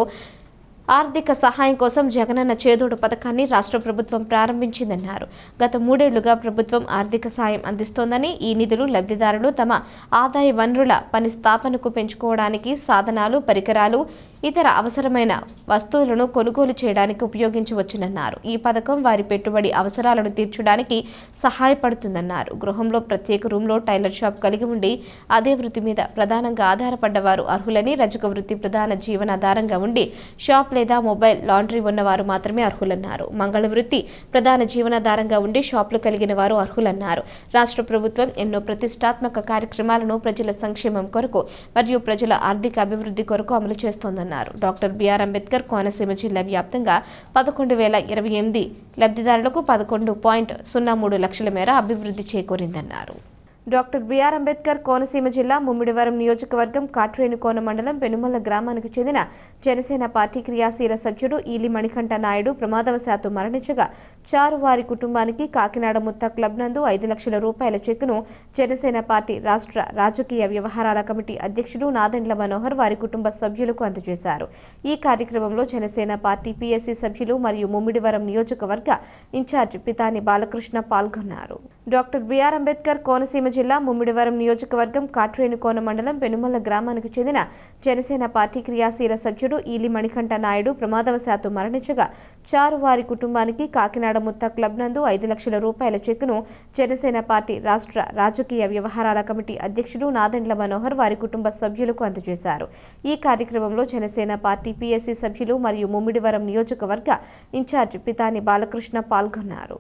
ఆర్థిక సహాయం కోసం జగనన్న చేదోడు పథకాన్ని రాష్ట్ర ప్రభుత్వం ప్రారంభించిందన్నారు. గత మూడేళ్లుగా ప్రభుత్వం ఆర్థిక సాయం అందిస్తోందని, ఈ నిధులు లబ్ధిదారులు తమ ఆదాయ వనరుల పని స్థాపనకు పెంచుకోవడానికి, సాధనాలు, పరికరాలు, ఇతర అవసరమైన వస్తువులను కొనుగోలు చేయడానికి ఉపయోగించవచ్చునన్నారు. ఈ పథకం వారి పెట్టుబడి అవసరాలను తీర్చడానికి సహాయపడుతుందన్నారు. గృహంలో ప్రత్యేక రూమ్లో టైలర్ షాప్ కలిగి ఉండి అదే వృత్తి మీద ప్రధానంగా ఆధారపడ్డవారు అర్హులని, రజక వృత్తి ప్రధాన జీవనాధారంగా ఉండి షాప్ లేదా మొబైల్ లాండ్రీ ఉన్నవారు మాత్రమే అర్హులన్నారు. మంగళ వృత్తి ప్రధాన జీవనాధారంగా ఉండి షాపులు కలిగిన వారు అర్హులన్నారు. రాష్ట్ర ప్రభుత్వం ఎన్నో ప్రతిష్టాత్మక కార్యక్రమాలను ప్రజల సంక్షేమం కొరకు మరియు ప్రజల ఆర్థిక అభివృద్ధి కొరకు అమలు చేస్తోందన్నారు. డాక్టర్ బిఆర్ అంబేద్కర్ కోనసీమ జిల్లా వ్యాప్తంగా పదకొండు వేల ఇరవై ఎనిమిది లబ్ధిదారులకు పదకొండు పాయింట్ సున్నా మూడు లక్షల మేర అభివృద్ధి చేకూరిందన్నారు. డాక్టర్ బిఆర్ అంబేద్కర్ కోనసీమ జిల్లా ముమ్మిడివరం నియోజకవర్గం కాట్రేనుకోన మండలం పెనుమల్ల గ్రామానికి చెందిన జనసేన పార్టీ క్రియాశీల సభ్యుడు ఈలి మణికంఠ నాయుడు ప్రమాదవశాత్తు మరణించగా చారు వారి కుటుంబానికి కాకినాడ ముత్త క్లబ్ నందు ఐదు లక్షల రూపాయల చెక్కును జనసేన పార్టీ రాష్ట్ర రాజకీయ వ్యవహారాల కమిటీ అధ్యక్షుడు నాదెండ్ల మనోహర్ వారి కుటుంబ సభ్యులకు అందజేశారు. ఈ కార్యక్రమంలో జనసేన పార్టీ పీఎస్సీ సభ్యులు మరియు ముమ్మిడివరం నియోజకవర్గ ఇన్ఛార్జ్ పితాని బాలకృష్ణ పాల్గొన్నారు. డాక్టర్ బిఆర్ అంబేద్కర్ కోనసీమ జిల్లా ముమ్మిడివరం నియోజకవర్గం కాట్రేనుకోన మండలం పెనుమల్ల గ్రామానికి చెందిన జనసేన పార్టీ క్రియాశీల సభ్యుడు ఈలి మణికంఠ నాయుడు ప్రమాదవశాత్తు మరణించగా చారు వారి కుటుంబానికి కాకినాడ ముత్త క్లబ్ నందు ఐదు లక్షల రూపాయల చెక్కును జనసేన పార్టీ రాష్ట్ర రాజకీయ వ్యవహారాల కమిటీ అధ్యక్షుడు నాదెండ్ల మనోహర్ వారి కుటుంబ సభ్యులకు అందజేశారు. ఈ కార్యక్రమంలో జనసేన పార్టీ పీఎస్సీ సభ్యులు మరియు ముమ్మిడివరం నియోజకవర్గ ఇన్ఛార్జ్ పితాని బాలకృష్ణ పాల్గొన్నారు.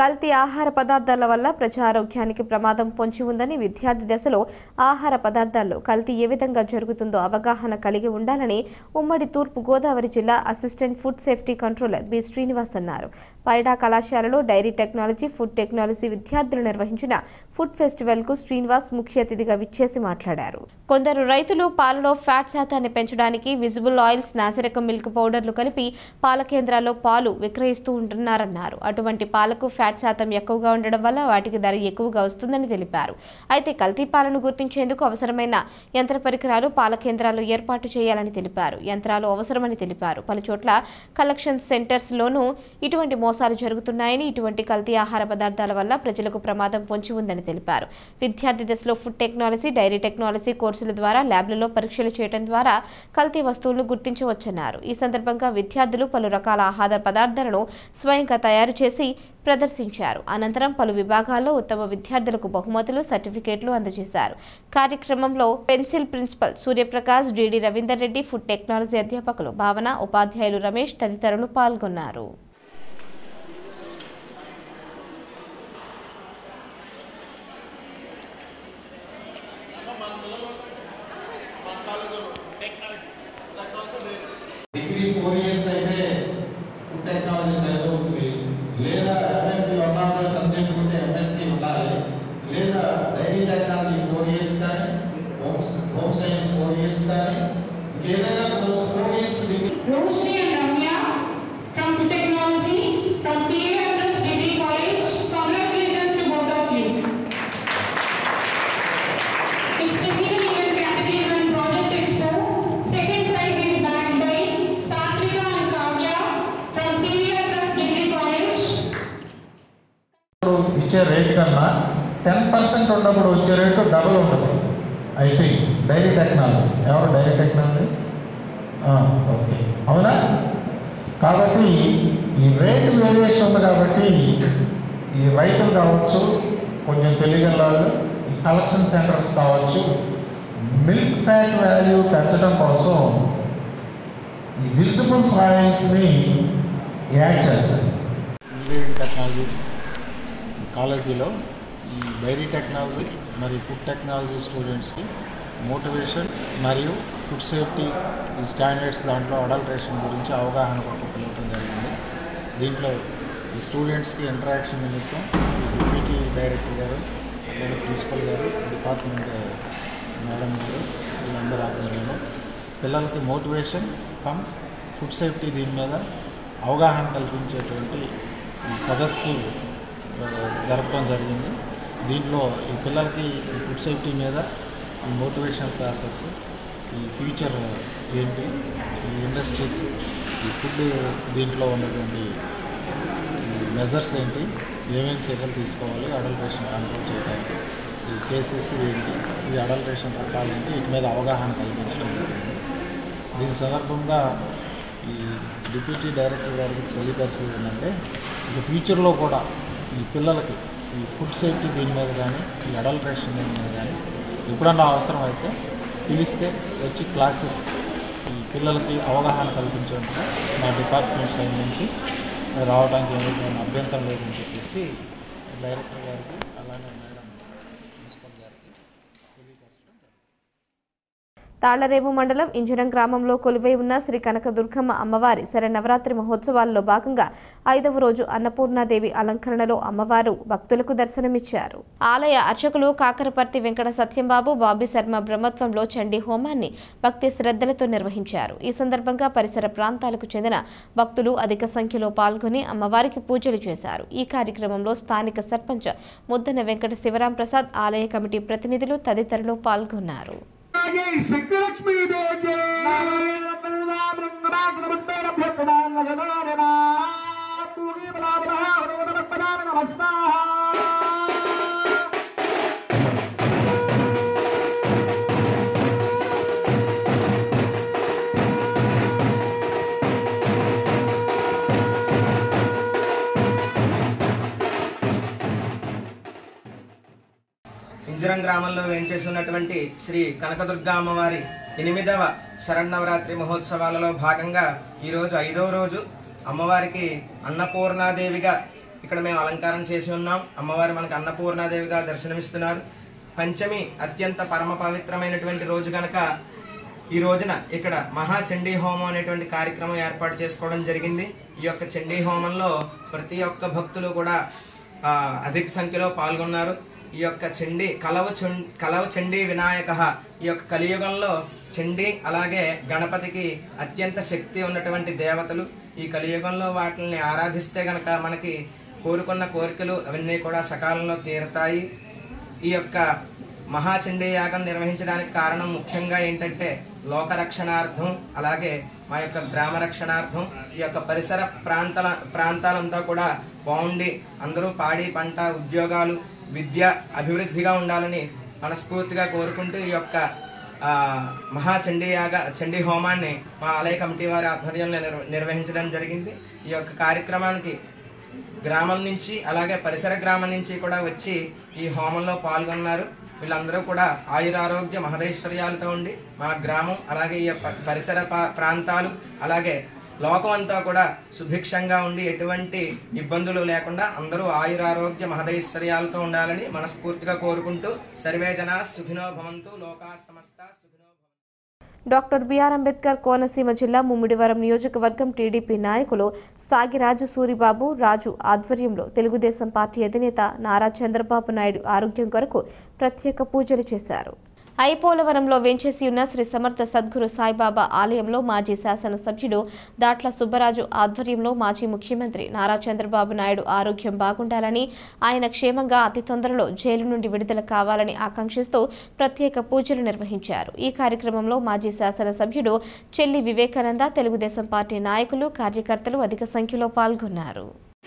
కల్తీ ఆహార పదార్థాల వల్ల ప్రజారోగ్యానికి ప్రమాదం పొంచి ఉందని విద్యార్థి దశలో ఆహార పదార్థాల్లో కల్తీ ఏ విధంగా జరుగుతుందో అవగాహన కలిగి ఉండాలని ఉమ్మడి తూర్పు గోదావరి జిల్లా assistant food safety controller B Srinivas అన్నారు. పైడా కళాశాలలో డైరీ టెక్నాలజీ, ఫుడ్ టెక్నాలజీ విద్యార్థులు నిర్వహించిన ఫుడ్ ఫెస్టివల్ కు శ్రీనివాస్ ముఖ్య అతిథిగా విచ్చేసి మాట్లాడారు. కొందరు రైతులు పాలలో ఫ్యాట్ శాతాన్ని పెంచడానికి విజిబుల్ ఆయిల్స్, నాసిరకం మిల్క్ పౌడర్లు కలిపి పాల కేంద్రాల్లో పాలు విక్రయిస్తూ ఉంటున్నారన్నారు. అటువంటి పాలకు ఫ్యాట్ శాతం ఎక్కువగా ఉండడం వల్ల వాటికి ధర ఎక్కువగా వస్తుందని తెలిపారు. అయితే కల్తీ పాలను గుర్తించేందుకు అవసరమైన యంత్ర పరికరాలు పాల కేంద్రాల్లో ఏర్పాటు చేయాలని తెలిపారు. యంత్రాలు అవసరమని తెలిపారు. పలుచోట్ల కలెక్షన్ సెంటర్స్ లోనూ ఇటువంటి మోసాలు జరుగుతున్నాయని, ఇటువంటి కల్తీ ఆహార పదార్థాల వల్ల ప్రజలకు ప్రమాదం పొంచి ఉందని తెలిపారు. విద్యార్థి దశలో ఫుడ్ టెక్నాలజీ, డైరీ టెక్నాలజీ కోర్సుల ద్వారా ల్యాబ్లలో పరీక్షలు చేయడం ద్వారా కల్తీ వస్తువులను గుర్తించవచ్చన్నారు. ఈ సందర్భంగా విద్యార్థులు పలు రకాల ఆహార పదార్థాలను స్వయంగా తయారు చేసి ప్రదర్శించారు. అనంతరం పలు విభాగాల్లో ఉత్తమ విద్యార్థులకు బహుమతులు, సర్టిఫికేట్లు అందజేశారు. కార్యక్రమంలో పెన్సిల్ principal Suryaprakash, DD Ravinder Reddy, food technology అధ్యాపకులు భావన, ఉపాధ్యాయులు రమేష్ తదితరులు పాల్గొన్నారు. డిగ్రీ ఫోర్ ఇయర్స్ అయితే ఫుడ్ టెక్నాలజీ సైడ్ ఉంటుంది, లేదా MSc one of the subject ఉంటే ఎంఎస్సీ ఉండాలి, లేదా డైరీ టెక్నాలజీ ఫోర్ ఇయర్స్ కానీ home home science four years కానీ ఇంకేదైనా course four years degree. Roshni and Ramya from Food Technology from P A Entrance Degree College. Congratulations to both of you. It's technical event category and project expo. Second prize is bagged by Satvika and Kavya from P A Entrance Degree College. ఇచ్చే rate కన్నా ten percent ఉన్నప్పుడు వచ్చే rate double ఉంటుంది. I think dairy technology ఎవరు dairy technology okay అవునా? కాబట్టి ఈ rate variation ఉంది. కాబట్టి ఈ రైతులు కావచ్చు, కొంచెం తెలియని వాళ్ళు, ఈ కలెక్షన్ సెంటర్స్ కావచ్చు, మిల్క్ ఫ్యాట్ వాల్యూ పెంచడం కోసం ఈ విజిబుల్ ఆయిల్స్ని యాడ్ చేస్తారు. ఇంజనీరింగ్ టెక్నాలజీ కాలేజీలో ఈ డైరీ టెక్నాలజీ మరియు ఫుడ్ టెక్నాలజీ స్టూడెంట్స్కి మోటివేషన్ మరియు ఫుడ్ సేఫ్టీ ఈ స్టాండర్డ్స్ దాంట్లో అడల్ట్రేషన్ గురించి అవగాహన పట్టుకోవడం జరిగింది. దీంట్లో ఈ స్టూడెంట్స్కి ఇంటరాక్షన్ నిమిత్తం డిప్యూటీ డైరెక్టర్ గారు, అలాగే ప్రిన్సిపల్ గారు, డిపార్ట్మెంట్ మేడం గారు వీళ్ళందరూ ఆధ్వర్యంలో పిల్లలకి మోటివేషన్ కమ్ ఫుడ్ సేఫ్టీ దీని మీద అవగాహన కల్పించేటువంటి ఈ సదస్సు జరపడం జరిగింది. దీంట్లో ఈ పిల్లలకి ఈ ఫుడ్ సేఫ్టీ మీద ఈ మోటివేషన్ క్లాసెస్, ఈ ఫ్యూచర్ ఏంటి, ఈ ఇండస్ట్రీస్, ఈ ఫుడ్ దీంట్లో ఉన్నటువంటి ఈ మెజర్స్ ఏంటి, ఏమేమి చర్యలు తీసుకోవాలి అడల్ట్రేషన్ కంట్రోల్ చేయడానికి, ఈ కేసెస్ ఏంటి, ఈ అడల్ట్రేషన్ రకాలు ఏంటి, వీటి మీద అవగాహన కల్పించడం జరిగింది. దీని సందర్భంగా ఈ డిప్యూటీ డైరెక్టర్ గారికి తెలియపరిచేది ఏంటంటే ఇక ఫ్యూచర్లో కూడా ఈ పిల్లలకి ఈ ఫుడ్ సేఫ్టీ దీని మీద కానీ, ఈ అడల్ట్రేషన్ దీని మీద కానీ ఎప్పుడన్నా అవసరం అయితే పిలిస్తే వచ్చి క్లాసెస్ ఈ పిల్లలకి అవగాహన కల్పించేందుకు మా డిపార్ట్మెంట్ సైడ్ నుంచి రావడానికి ఏమైనా అభ్యంతరం లేదని చెప్పేసి డైరెక్టర్ గారికి అలానే మేడం ప్రిన్సిపల్ గారికి తెలియపరచడం. తాళ్లరేవు మండలం ఇంజరం గ్రామంలో కొలువై ఉన్న శ్రీ కనకదుర్గమ్మ అమ్మవారి శరన్నవరాత్రి మహోత్సవాల్లో భాగంగా ఐదవ రోజు అన్నపూర్ణాదేవి అలంకరణలో అమ్మవారు భక్తులకు దర్శనమిచ్చారు. ఆలయ అర్చకులు కాకరపర్తి వెంకట సత్యంబాబు, బాబీ శర్మ బ్రహ్మత్వంలో చండీ హోమాన్ని భక్తి శ్రద్ధలతో నిర్వహించారు. ఈ సందర్భంగా పరిసర ప్రాంతాలకు చెందిన భక్తులు అధిక సంఖ్యలో పాల్గొని అమ్మవారికి పూజలు చేశారు. ఈ కార్యక్రమంలో స్థానిక సర్పంచ్ ముద్దన వెంకట శివరాం ప్రసాద్, ఆలయ కమిటీ ప్రతినిధులు తదితరులు పాల్గొన్నారు. శక్తిలక్ష్మీ ఇంజరం గ్రామంలో వేంచేసి ఉన్నటువంటి శ్రీ కనకదుర్గా అమ్మవారి ఎనిమిదవ శరన్నవరాత్రి మహోత్సవాలలో భాగంగా ఈరోజు ఐదవ రోజు అమ్మవారికి అన్నపూర్ణాదేవిగా ఇక్కడ మేము అలంకారం చేసి ఉన్నాం. అమ్మవారు మనకు అన్నపూర్ణాదేవిగా దర్శనమిస్తున్నారు. పంచమి అత్యంత పరమ పవిత్రమైనటువంటి రోజు కనుక ఈ రోజున ఇక్కడ మహా చండీ హోమం అనేటువంటి కార్యక్రమం ఏర్పాటు చేసుకోవడం జరిగింది. ఈ యొక్క చండీ హోమంలో ప్రతి ఒక్క భక్తులు కూడా అధిక సంఖ్యలో పాల్గొన్నారు. ఈ యొక్క చండీ కలవ కలవ చండీ వినాయక, ఈ యొక్క కలియుగంలో చండీ అలాగే గణపతికి అత్యంత శక్తి ఉన్నటువంటి దేవతలు. ఈ కలియుగంలో వాటిని ఆరాధిస్తే గనక మనకి కోరుకున్న కోరికలు అవన్నీ కూడా సకాలంలో తీరుతాయి. ఈ యొక్క మహాచండీ యాగం నిర్వహించడానికి కారణం ముఖ్యంగా ఏంటంటే లోక రక్షణార్థం, అలాగే మా యొక్క గ్రామ రక్షణార్థం. ఈ యొక్క పరిసర ప్రాంతాల ప్రాంతాలంతా కూడా బాగుండి అందరూ పాడి పంట ఉద్యోగాలు విద్య అభివృద్ధిగా ఉండాలని మనస్ఫూర్తిగా కోరుకుంటూ ఈ యొక్క మహాచండీ యాగ చండీ హోమాన్ని మా ఆలయ కమిటీ వారి ఆధ్వర్యంలో నిర్వహించడం జరిగింది. ఈ యొక్క కార్యక్రమానికి గ్రామం నుంచి అలాగే పరిసర గ్రామం నుంచి కూడా వచ్చి ఈ హోమంలో పాల్గొన్నారు. వీళ్ళందరూ కూడా ఆయురారోగ్య మహదైశ్వర్యాలతో ఉండి మా గ్రామం అలాగే ఈ పరిసర ప్రాంతాలు అలాగే లోకం అంతా కూడా సుభిక్షంగా ఉండి ఎటువంటి ఇబ్బందులు లేకుండా అందరూ ఆయురారోగ్య మహదైశ్వర్యాలతో ఉండాలని మనస్ఫూర్తిగా కోరుకుంటూ సర్వే జనా సుఖినో భవంతు లోకా సమస్త సుఖినో. డాక్టర్ బిఆర్ అంబేద్కర్ కోనసీమ జిల్లా ముమ్మిడివరం నియోజకవర్గం టీడీపీ నాయకులు సాగిరాజు సూరిబాబు రాజు ఆధ్వర్యంలో తెలుగుదేశం పార్టీ అధినేత నారా చంద్రబాబు నాయుడు ఆరోగ్యం కొరకు ప్రత్యేక పూజలు చేశారు. ఐపోలవరంలో వెంచేసి ఉన్న శ్రీ సమర్థ సద్గురు సాయిబాబా ఆలయంలో మాజీ శాసనసభ్యుడు దాట్ల సుబ్బరాజు ఆధ్వర్యంలో మాజీ ముఖ్యమంత్రి నారా చంద్రబాబు నాయుడు ఆరోగ్యం బాగుండాలని, ఆయన క్షేమంగా అతి తొందరలో జైలు నుండి విడుదల కావాలని ఆకాంక్షిస్తూ ప్రత్యేక పూజలు నిర్వహించారు. ఈ కార్యక్రమంలో మాజీ శాసనసభ్యుడు చెల్లి వివేకానంద, తెలుగుదేశం పార్టీ నాయకులు, కార్యకర్తలు అధిక సంఖ్యలో పాల్గొన్నారు.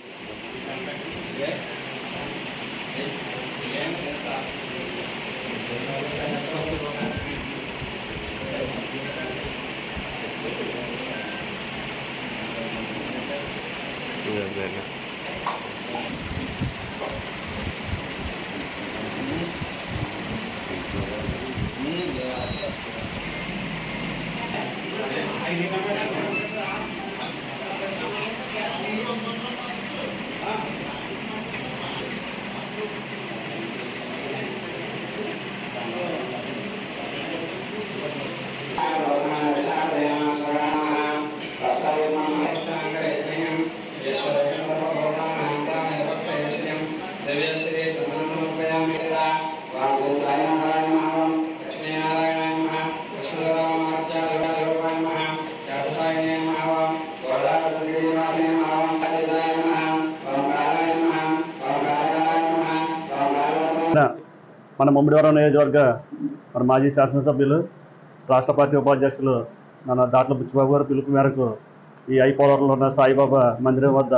మన ముమ్మిడివరం నియోజకవర్గ మన మాజీ శాసనసభ్యులు రాష్ట్ర పార్టీ ఉపాధ్యక్షులు మన దాట్ల బుచ్చిబాబు గారి పిలుపు మేరకు ఈ ఐపోలవరంలో ఉన్న సాయిబాబా మందిరం వద్ద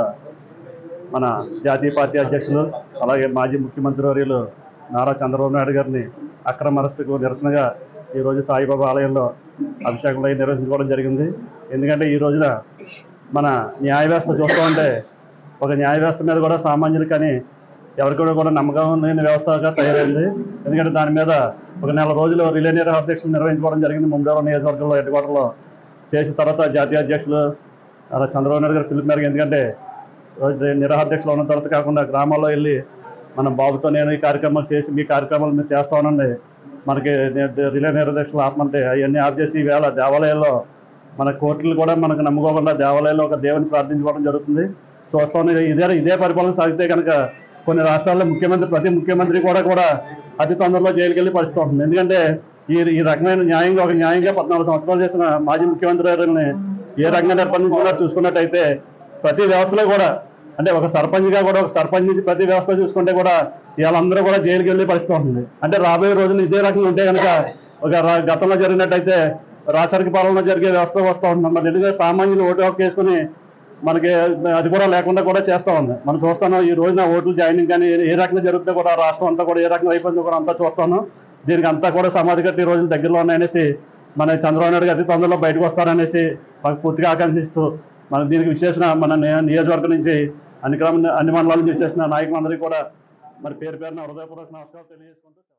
మన జాతీయ పార్టీ అధ్యక్షులు అలాగే మాజీ ముఖ్యమంత్రి వర్యులు నారా చంద్రబాబు నాయుడు గారిని అక్రమ అరెస్టుకు నిరసనగా ఈరోజు సాయిబాబా ఆలయంలో అభిషేకంలో నిర్వహించుకోవడం జరిగింది. ఎందుకంటే ఈ రోజున మన న్యాయ వ్యవస్థ చూస్తూ ఉంటే ఒక న్యాయ వ్యవస్థ మీద కూడా సామాన్యులు కానీ ఎవరికి కూడా నమ్మకం లేని వ్యవస్థగా తయారైంది. ఎందుకంటే దాని మీద ఒక నెల రోజులు రిలే నిరాధ్యక్షులు నిర్వహించుకోవడం జరిగింది ముమ్మిడివరం నియోజకవర్గంలో హెడ్ క్వార్టర్లో. చేసిన తర్వాత జాతీయ అధ్యక్షులు అలా చంద్రబాబు నాయుడు గారు పిలుపు మేరకు, ఎందుకంటే నిరాధ్యక్షులు ఉన్న తర్వాత కాకుండా గ్రామాల్లో వెళ్ళి మన బాబుతో నేను ఈ కార్యక్రమాలు చేసి మీ కార్యక్రమాలు మీరు చేస్తా ఉండండి, మనకి రిలే నిరాధ్యక్షులు ఆపమంటే అవన్నీ ఆఫ్ చేసి ఈవేళ దేవాలయాల్లో మన కోర్టులు కూడా మనకు నమ్ముకోకుండా దేవాలయాల్లో ఒక దేవుని ప్రార్థించుకోవడం జరుగుతుంది. చూస్తాం ఇదే ఇదే పరిపాలన సాగితే కనుక కొన్ని రాష్ట్రాల్లో ముఖ్యమంత్రి ప్రతి ముఖ్యమంత్రి కూడా కూడా అతి తొందరలో జైలుకి వెళ్ళి పరిస్థితి ఉంటుంది. ఎందుకంటే ఈ ఈ రకమైన న్యాయంగా ఒక న్యాయంగా పద్నాలుగు సంవత్సరాలు చేసిన మాజీ ముఖ్యమంత్రి గారిని ఏ రకంగా నిర్బంధించుకున్నారో చూసుకున్నట్టయితే ప్రతి వ్యవస్థలో కూడా అంటే ఒక సర్పంచ్గా కూడా ఒక సర్పంచ్ నుంచి ప్రతి వ్యవస్థ చూసుకుంటే కూడా వీళ్ళందరూ కూడా జైలుకి వెళ్ళే పరిస్థితి ఉంటుంది. అంటే రాబోయే రోజులు ఇదే రకంగా ఉంటే కనుక ఒక గతంలో జరిగినట్టయితే రాచరిక పాలనలో జరిగే వ్యవస్థ వస్తూ ఉంటుంది. మరి ఎందుకంటే సామాన్యులు ఓటు హక్కు వేసుకుని మనకి అది కూడా లేకుండా కూడా చేస్తూ ఉంది. మనం చూస్తాను ఈ రోజున ఓట్లు జాయినింగ్ కానీ ఏ రకంగా జరుగుతుందో కూడా రాష్ట్రం అంతా కూడా ఏ రకంగా అయిపోయిందో కూడా అంతా చూస్తాను. దీనికి అంతా కూడా సమాధి కట్టి ఈ రోజులు దగ్గరలో ఉన్నాయనేసి మన చంద్రబాబు నాయుడు అతి తొందరలో బయటకు వస్తారనేసి మాకు పూర్తిగా ఆకాంక్షిస్తూ మన దీనికి విశేషణ మన నియోజకవర్గం నుంచి అన్ని క్రమ అన్ని మండలాల నుంచి వచ్చేసిన నాయకులందరికీ కూడా మరి పేరు పేరున హృదయపూర్వక నమస్కారం తెలియజేసుకుంటూ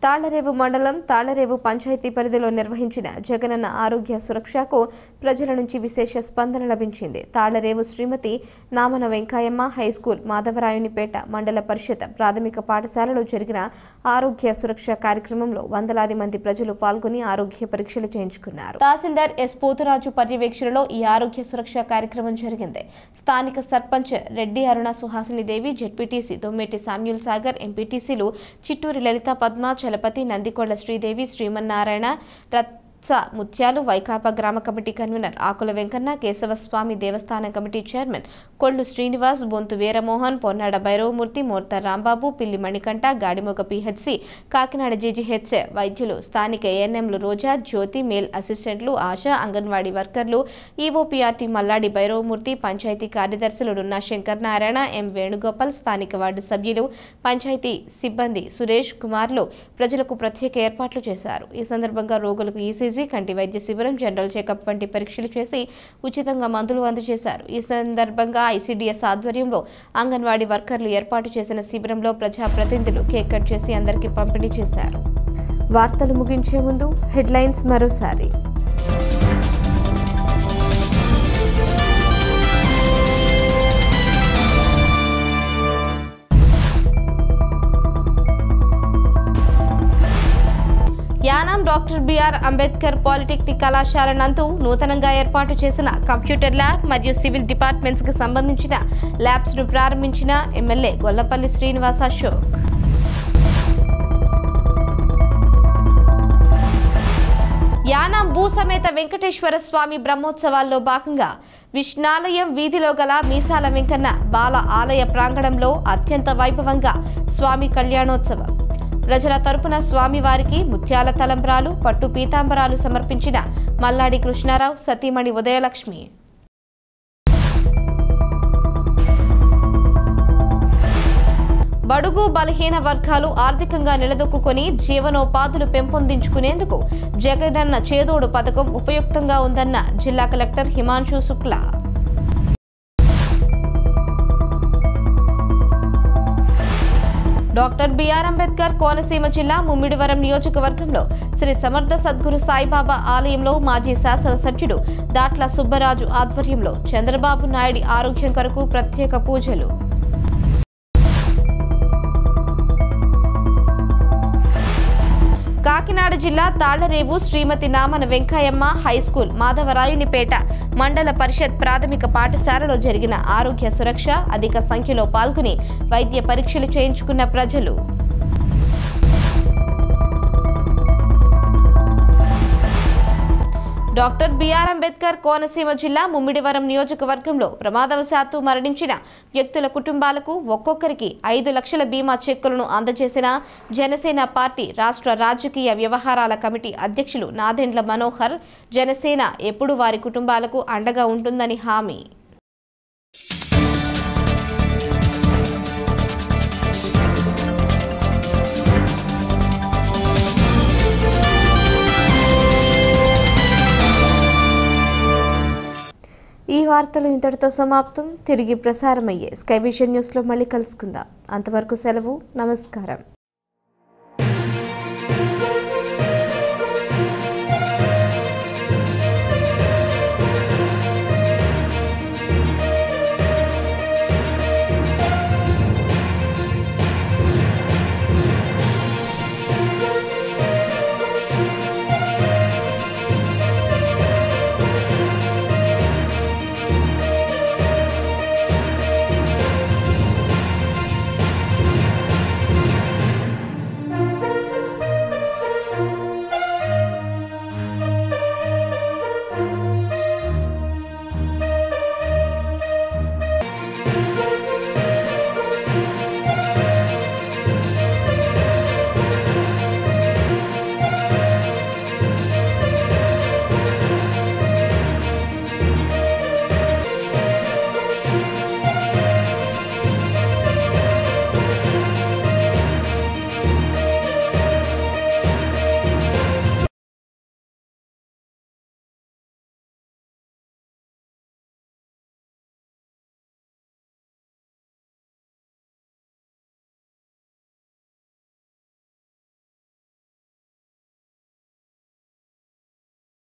తాళ్లరేవు మండలం తాళ్లరేవు పంచాయతీ పరిధిలో నిర్వహించిన జగనన్న ఆరోగ్య సురక్షకు ప్రజల నుంచి విశేష స్పందన లభించింది. తాళ్లరేవు శ్రీమతి నామన వెంకాయమ్మ హైస్కూల్ మాధవరాయునిపేట మండల పరిషత్ ప్రాథమిక పాఠశాలలో జరిగిన ఆరోగ్య సురక్ష కార్యక్రమంలో వందలాది మంది ప్రజలు పాల్గొని ఆరోగ్య పరీక్షలు చేయించుకున్నారు. తహసీల్దార్ ఎస్ పోతురాజు పర్యవేక్షణలో ఈ ఆరోగ్య సురక్ష కార్యక్రమం జరిగింది. స్థానిక సర్పంచ్ రెడ్డి అరుణ సుహాసిని దేవి, జెడ్పీటీసీ దొమ్మేటి సామ్యూల్ సాగర్, ఎంపీటీసీలు చిట్టూరి లలిత పద్మ, చలపతి, నందికొండ శ్రీదేవి, శ్రీమన్నారాయణ, రత్ ముత్యాలు, వైకాపా గ్రామ కమిటీ కన్వీనర్ ఆకుల వెంకన్న, కేశవస్వామి దేవస్థానం committee chairman Kollu Srinivas, Bontu Veeramohan, Ponnada Bhairavamurthy, Morta Rambabu, Pilli Manikanta, Gadimoga PHC, Kakinada GGH వైద్యులు, స్థానిక ఏఎన్ఎంలు రోజా, జ్యోతి, మేల్ అసిస్టెంట్లు, ఆశా, అంగన్వాడీ వర్కర్లు, ఈవోపీఆర్టీ మల్లాడి భైరవమూర్తి, పంచాయతీ కార్యదర్శులు నున్నా శంకర్ నారాయణ, ఎం వేణుగోపాల్, స్థానిక వార్డు సభ్యులు, పంచాయతీ సిబ్బంది సురేష్ కుమార్లు ప్రజలకు ప్రత్యేక ఏర్పాట్లు చేశారు. ఈ సందర్భంగా రోగులకు ఈసీ కంటి వైద్య శిబిరం, జనరల్ చెకప్ వంటి పరీక్షలు చేసి ఉచితంగా మందులు అందజేశారు. ఈ సందర్భంగా ఐసీడీఎస్ ఆధ్వర్యంలో అంగన్వాడీ వర్కర్లు ఏర్పాటు చేసిన శిబిరంలో ప్రజాప్రతినిధులు కేక్ కట్ చేసి అందరికీ పంపిణీ చేశారు. వార్తలు ముగించే ముందు హెడ్లైన్స్ మరోసారి. Yanam doctor BR Ambedkar polytechnic కళాశాల నందు నూతనంగా ఏర్పాటు చేసిన కంప్యూటర్ ల్యాబ్ మరియు సివిల్ డిపార్ట్మెంట్స్ కి సంబంధించిన ల్యాబ్స్ ను ప్రారంభించిన ఎమ్మెల్యే గొల్లపల్లి శ్రీనివాస్ అశోక్. యానాం భూ సమేత వెంకటేశ్వర స్వామి బ్రహ్మోత్సవాల్లో భాగంగా విష్ణాలయం వీధిలో గల మీసాల వెంకన్న బాల ఆలయ ప్రాంగణంలో అత్యంత వైభవంగా స్వామి కళ్యాణోత్సవం. ప్రజల తరపున స్వామివారికి ముత్యాల తలంబ్రాలు, పట్టు పీతాంబరాలు సమర్పించిన మల్లాడి కృష్ణారావు, సతీమణి ఉదయలక్ష్మి. బడుగు బలహీన వర్గాలు ఆర్థికంగా నిలదొక్కుని జీవనోపాధులు పెంపొందించుకునేందుకు జగనన్న చేదోడు పథకం ఉపయుక్తంగా ఉందన్న జిల్లా collector Himanshu Shukla. Doctor BR Ambedkar Konaseema జిల్లా ముమ్మిడివరం నియోజకవర్గంలో శ్రీ సమర్థ సద్గురు సాయిబాబా ఆలయంలో మాజీ శాసనసభ్యుడు దాట్ల సుబ్బరాజు ఆధ్వర్యంలో చంద్రబాబు నాయుడు ఆరోగ్యం కొరకు ప్రత్యేక పూజలు. కాకినాడ జిల్లా తాళ్లరేవు శ్రీమతి నామన వెంకాయమ్మ హైస్కూల్ మాధవరాయునిపేట మండల పరిషత్ ప్రాథమిక పాఠశాలలో జరిగిన ఆరోగ్య సురక్ష అధిక సంఖ్యలో పాల్గొని వైద్య పరీక్షలు చేయించుకున్న ప్రజలు. డాక్టర్ బిఆర్ అంబేద్కర్ కోనసీమ జిల్లా ముమ్మిడివరం నియోజకవర్గంలో ప్రమాదవశాత్తు మరణించిన వ్యక్తుల కుటుంబాలకు ఒక్కొక్కరికి ఐదు లక్షల బీమా చెక్కులను అందజేసిన జనసేన పార్టీ రాష్ట్ర రాజకీయ వ్యవహారాల కమిటీ అధ్యక్షులు నాదెండ్ల మనోహర్. జనసేన ఎప్పుడు వారి కుటుంబాలకు అండగా ఉంటుందని హామీ. ఈ వార్తలు ఇంతటితో సమాప్తం. తిరిగి ప్రసారమయ్యే స్కై విజన్ న్యూస్లో మళ్ళీ కలుసుకుందాం. అంతవరకు సెలవు. నమస్కారం.